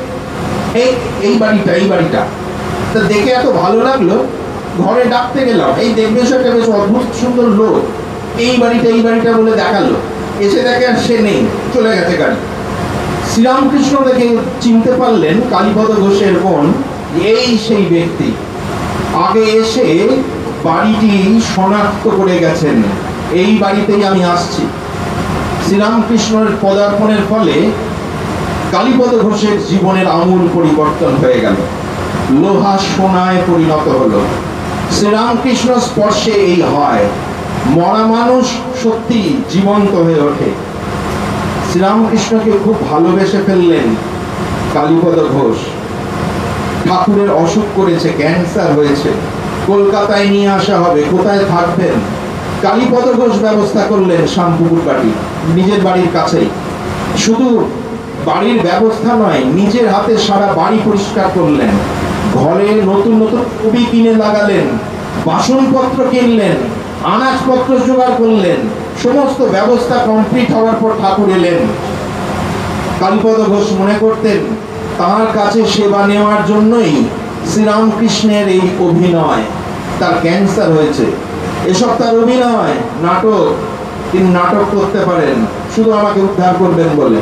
এই বাড়িটা। তা দেখে এত ভালো লাগলো, ঘরে ডাকতে গেলাম, এই দেখবে একটা বেশ অদ্ভুত সুন্দর লোক, এই বাড়িটা বলে দেখালো। এসে দেখে আর সে নেই, চলে গেছে গাড়ি। শ্রীরামকৃষ্ণ দেখে চিনতে পারলেন কালীপদ ঘোষের বোন, এই সেই ব্যক্তি। আগে এসে বাড়িটি শনাক্ত করে গেছেন, এই বাড়িতেই আমি আসছি। শ্রীরামকৃষ্ণের পদার্পণের ফলে কালীপদ ঘোষের জীবনের আমূল পরিবর্তন হয়ে গেল, লোহা সোনায় পরিণত হলো। শ্রীরামকৃষ্ণ স্পর্শে এই হয়, মরা মানুষ সত্যি জীবন্ত হয়ে ওঠে। শ্রীরামকৃষ্ণকে খুব ভালোবেসে ফেললেন কালীপদ ঘোষ। ঠাকুরের অসুখ করেছে, ক্যান্সার হয়েছে, কলকাতায় নিয়ে আসা হবে, কোথায় থাকবেন? কালীপদ ঘোষ ব্যবস্থা করলেন শামপুকুর বাড়ি, নিজের বাড়ির কাছেই। শুধু বাড়ির ব্যবস্থা নয়, নিজের হাতে সারা বাড়ি পরিষ্কার করলেন, ঘরে নতুন নতুন ছবি কিনে লাগালেন, বাসনপত্র কিনলেন, আনাজপত্র জোগাড় করলেন। সমস্ত ব্যবস্থা কমপ্লিট হওয়ার পর ঠাকুর এলেন। কালীপদ ঘোষ মনে করতেন তার কাছে সেবা নেওয়ার জন্যই শ্রীরামকৃষ্ণের এই অভিনয়। তার ক্যান্সার হয়েছে, এসব তার অভিনয়, নাটক। তিনি নাটক করতে পারেন, শুধু আমাকে উদ্ধার করবেন বলে।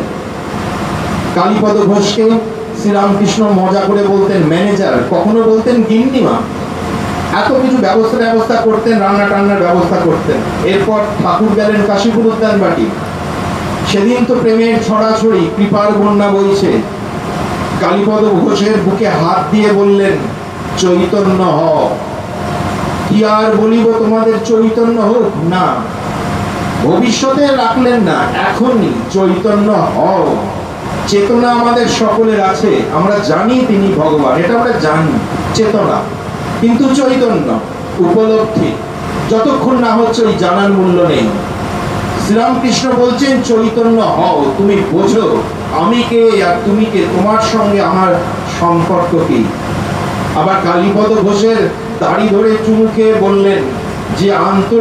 কালীপদ ঘোষকে শ্রীরামকৃষ্ণ মজা করে বলতেন ম্যানেজার, কখনো বলতেন গিন্নিমা। এত কিছু ব্যবস্থা করতেন, রান্না টান্নার ব্যবস্থা করতেন। এরপর ঠাকুর গেলেন কাশীপুর উদ্যান বাটি। সেদিন তো প্রেমের ছড়াছড়ি, কৃপার বন্যা বইছে। কালীপদ ঘোষের বুকে হাত দিয়ে বললেন চৈতন্য হও। কি আর বলিব তোমাদের চৈতন্য হোক না, ভবিষ্যতে রাখলেন না, এখনই চৈতন্য হও। চেতনা আমাদের সকলের আছে, আমরা জানি তিনি ভগবান, এটা আমরা জানি, চেতনা। কিন্তু চৈতন্য উপলব্ধি যতক্ষণ না হচ্ছে ওই জানার মূল্য নেই। শ্রীরামকৃষ্ণ বলছেন চৈতন্য হও, তুমি বোঝো আমি কে আর তুমি কে, তোমার সঙ্গে আমার সম্পর্ক কি। আবার কালীপদ ঘোষের দাড়ি ধরে চুমু খেয়ে বললেন যে আন্তরিক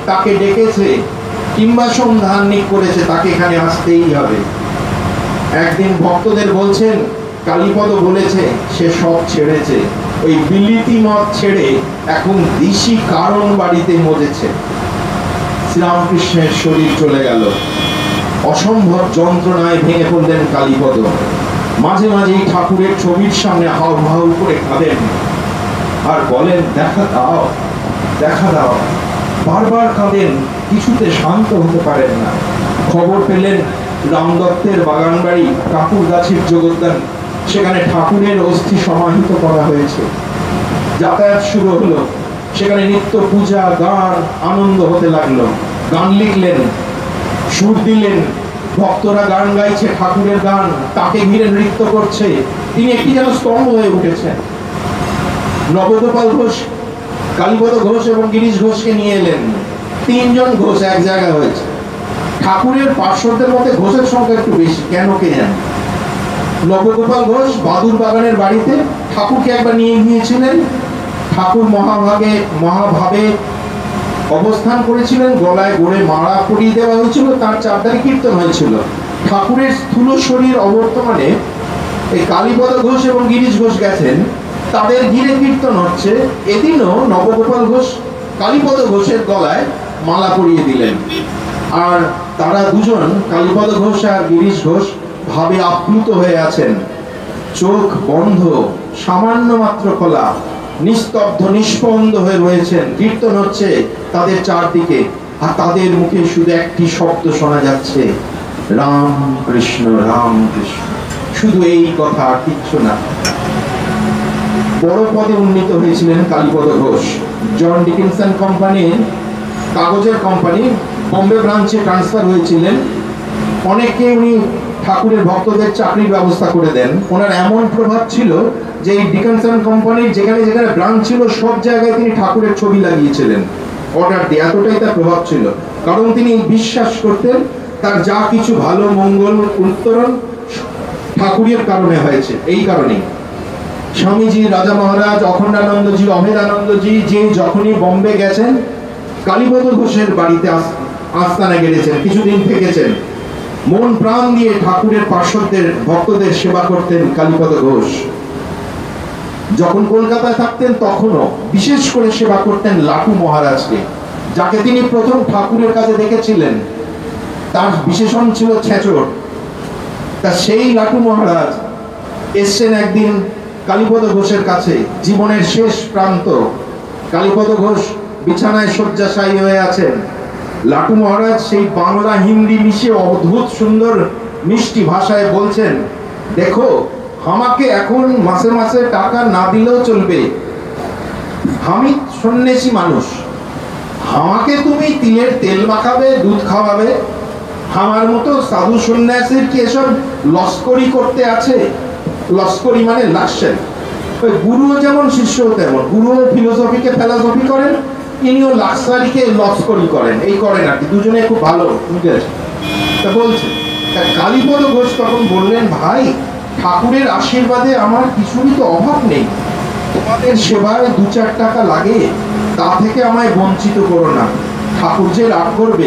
তাকে ডেকেছে কিংবা সন্ধানিক করেছে, তাকে এখানে আসতেই হবে। একদিন ভক্তদের বলছেন, কালীপদ বলেছে সে সব ছেড়েছে, ওই বিলিতি মদ ছেড়ে এখন দিশি কারণ বাড়িতে মজেছে। শ্রীরামকৃষ্ণের শরীর চলে গেল, অসম্ভব যন্ত্রণায় ভেঙে পড়লেন কালীপদ। মাঝে মাঝেই ঠাকুরের ছবির সামনে হাউ হাউ করে কাঁদেন আর বলেন, দেখা দাও, দেখা দাও। বারবার কাঁদেন, কিছুতে শান্ত হতে পারেন না। খবর পেলেন রামদত্তের বাগান বাড়ি কাকুর গাছের জগদ্দান, সেখানে ঠাকুরের অস্থি সমাহিত করা হয়েছে। যাতায়াত শুরু হলো, সেখানে নিত্য পূজা, গান, আনন্দ হতে লাগলো। গান লিখলেন, সুর দিলেন, ভক্তরা গান গাইছে, ঠাকুরের গান, তাকে ঘিরে নৃত্য করছে। তিনি একটি যেন স্তম্ভ হয়ে উঠেছেন। নবগোপাল ঘোষ, কালীপদ ঘোষ এবং গিরিশ ঘোষকে নিয়ে এলেন। তিনজন ঘোষ এক জায়গায় হয়েছে। ঠাকুরের পার্শ্বদের মধ্যে ঘোষের সংখ্যা একটু বেশি, কেন কে জানে। নবগোপাল ঘোষ বাদুর বাগানের বাড়িতে ঠাকুরকে একবার নিয়ে গিয়েছিলেন। ঠাকুর মহাভাবে অবস্থান করেছিলেন, গলায় গড়ে মালা পরিয়ে দেওয়া হয়েছিল, তার চারধারে কীর্তন হয়েছিল। ঠাকুরের স্থূল শরীর অবর্তমানে এই কালীপদ ঘোষ এবং গিরিশ ঘোষ গেছেন, তাদের ঘিরে কীর্তন হচ্ছে। এদিনও নবগোপাল ঘোষ কালীপদ ঘোষের গলায় মালা পরিয়ে দিলেন। আর তারা দুজন, কালীপদ ঘোষ আর গিরিশ ঘোষ, ভাবে আপ্লুত হয়ে আছেন। চোখ বন্ধ, সামান্য মাত্র খোলা, নিস্তব্ধ নিষ্পন্দ হয়ে রয়েছেন। কীর্তন হচ্ছে তাদের চারদিকে, আর তাদের মুখে শুধু একটি শব্দ শোনা যাচ্ছে, রাম কৃষ্ণ রাম কৃষ্ণ। শুধু এই কথা, আর কিচ্ছু না। বড় পদে উন্নীত হয়েছিলেন কালীপদ ঘোষ। জন ডিকিনসন কোম্পানির কাগজের কোম্পানি বম্বে ব্রাঞ্চে ট্রান্সফার হয়েছিলেন। অনেকে উনি ঠাকুরের ভক্তদের চাকরির ব্যবস্থা করে দেন। ওনার এমন প্রভাব ছিল যে এই ডিকিনসন কোম্পানির যেখানে যেখানে ব্রাঞ্চ ছিল সব জায়গায় তিনি ঠাকুরের ছবি লাগিয়েছিলেন, অর্ডার দিয়ে। এতটাই তার প্রভাব ছিল, কারণ তিনি বিশ্বাস করতেন তার যা কিছু ভালো মঙ্গল উত্তরণ ঠাকুরের কারণে হয়েছে। এই কারণেই স্বামীজি, রাজা মহারাজ, অখণ্ডানন্দজি, অভেদানন্দজি যে যখনই বম্বে গেছেন, কালীপদ ঘোষের বাড়িতে আস্তানা গেড়েছেন, কিছুদিন থেকেছেন। মন প্রাণ দিয়ে ঠাকুরের পার্শ্বদের ভক্তদের সেবা করতেন কালীপদ ঘোষ। যখন কলকাতায় থাকতেন তখনও বিশেষ করে সেবা করতেন লাটু মহারাজকে, যাকে তিনি প্রথম ঠাকুরের কাছে দেখেছিলেন। তার বিশেষণ ছিল ছেঁচড়। তা সেই লাটু মহারাজ এসছেন একদিন কালীপদ ঘোষের কাছে, জীবনের শেষ প্রান্ত। কালীপদ ঘোষ বিছানায় শয্যাশায়ী হয়ে আছেন। লাটু মহারাজ সেই বাংলা হিন্দি মিশিয়ে অদ্ভুত সুন্দর মিষ্টি ভাষায় বলছেন, দেখো, আমাকে এখন মাসে মাসে টাকা না দিলেও চলবে, আমি সন্ন্যাসী মানুষ, আমাকে তুমি তিলের তেল মাখাবে, দুধ খাওয়াবে। আমার মতো সাধু সন্ন্যাসীর কি এসব লস্করি করতে আছে? লস্করি মানে লাক্সেন। ওই গুরুও যেমন শিষ্য তেমন, গুরুও ফিলোসফিকে ফিলোসফি করেন, ইনিও লাক্সারিকে লস্করি করেন। এই করেন আর কি, দুজনে খুব ভালো বুঝেছে। তা বলছে, তা কালীপদ ঘোষ তখন বললেন, ভাই, ঠাকুরের আশীর্বাদে আমার কিছুরই তো অভাব নেই, তোমাদের সেবায় 2-4 টাকা লাগে, তা থেকে আমায় বঞ্চিত করো না, ঠাকুর যে রাগ করবে।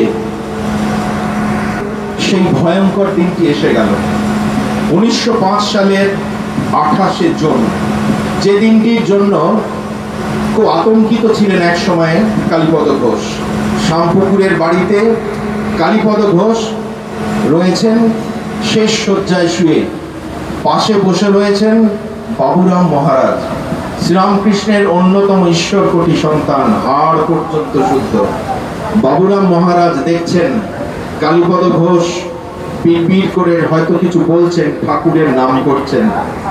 সেই ভয়ঙ্কর দিনটি এসে গেল 1905 সালের 28শে জুন, যে দিনটির জন্য খুব আতঙ্কিত ছিলেন এক সময়ে কালীপদ ঘোষ। শ্যামপুকুরের বাড়িতে কালীপদ ঘোষ রয়েছেন শেষ শয্যায় শুয়ে। পাশে বসে রয়েছেন বাবুরাম মহারাজ, শ্রীরামকৃষ্ণের অন্যতম ঈশ্বর কোটি সন্তান, হাড় পর্যন্ত শুদ্ধ। বাবুরাম মহারাজ দেখছেন কালীপদ ঘোষ পিড় করে হয়তো কিছু বলছেন, ঠাকুরের নাম করছেন।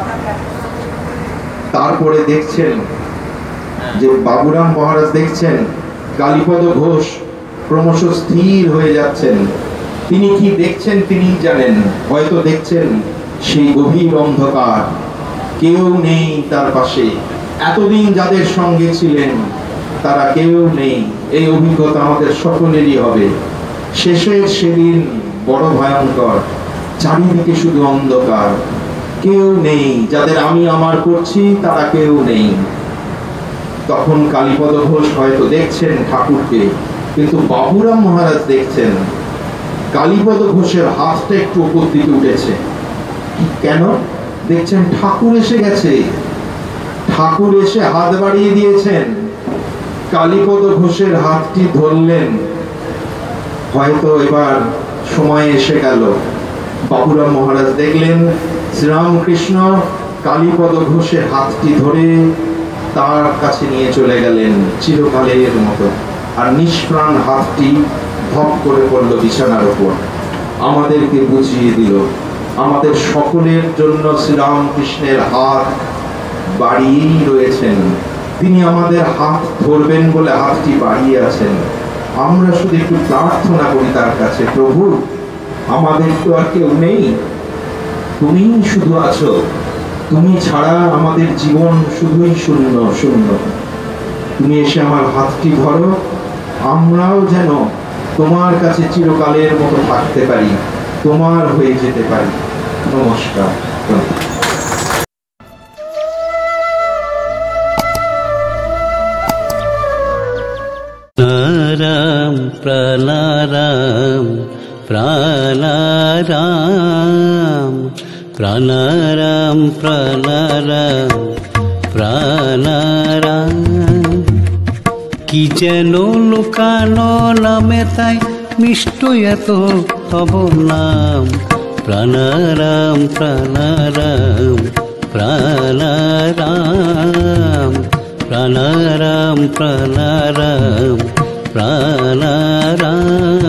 তারপরে দেখছেন যে বাবুরাম মহারাজ দেখছেন কালীপদ ঘোষ ক্রমশ স্থির হয়ে যাচ্ছেন। তিনি কি দেখছেন তিনি জানেন, হয়তো দেখছেন সেই গভীর অন্ধকার, কেউ নেই তার পাশে। এতদিন যাদের সঙ্গে ছিলেন তারা কেউ নেই। এই অভিজ্ঞতা আমাদের সকলেরই হবে। শেষের সেদিন বড় ভয়ঙ্কর, চারিদিকে শুধু অন্ধকার, কেউ নেই। যাদের আমি আমার করছি তারা কেউ নেই। তখন কালীপদ ঘোষ হয়তো দেখছেন ঠাকুরকে, কিন্তু বাবুরাম মহারাজ দেখছেন কালীপদ ঘোষের হাতটা একটু উপর দিকে উঠেছে। কেন? দেখছেন ঠাকুর এসে গেছে, ঠাকুর এসে হাত বাড়িয়ে দিয়েছেন, কালীপদ ঘোষের হাতটি ধরলেন। হয়তো এবার সময় এসে গেল। বাবুরাম মহারাজ দেখলেন শ্রীরামকৃষ্ণ কালীপদ ঘোষের হাতটি ধরে তার কাছে নিয়ে চলে গেলেন চিরকালের মতো, আর নিষ্প্রাণ হাতটি ধপ করে পড়ল বিছানার উপর। আমাদেরকে বুঝিয়ে দিল আমাদের সকলের জন্য শ্রীরামকৃষ্ণের হাত বাড়িয়েই রয়েছেন। তিনি আমাদের হাত ধরবেন বলে হাতটি বাড়িয়ে আছেন। আমরা শুধু একটু প্রার্থনা করি তার কাছে, প্রভু আমাদের তো আর কেউ নেই, তুমি শুধু আছো, তুমি ছাড়া আমাদের জীবন শুধুই শূন্য শূন্য। তুমি এসে আমার হাতটি ধরো, আমরাও যেন তোমার কাছে চিরকালের মতো থাকতে পারি, তোমার হয়ে যেতে পারি। নমস্কার। প্রাণারাম প্রাণারাম প্রাণারাম প্রাণারাম প্রাণারাম প্রাণারাম। কি যেন লুকানো নামে তাই মিষ্ট এত তব নাম। প্রাণারাম প্রাণারাম প্রাণারাম প্রাণারাম প্রাণারাম প্রাণারাম।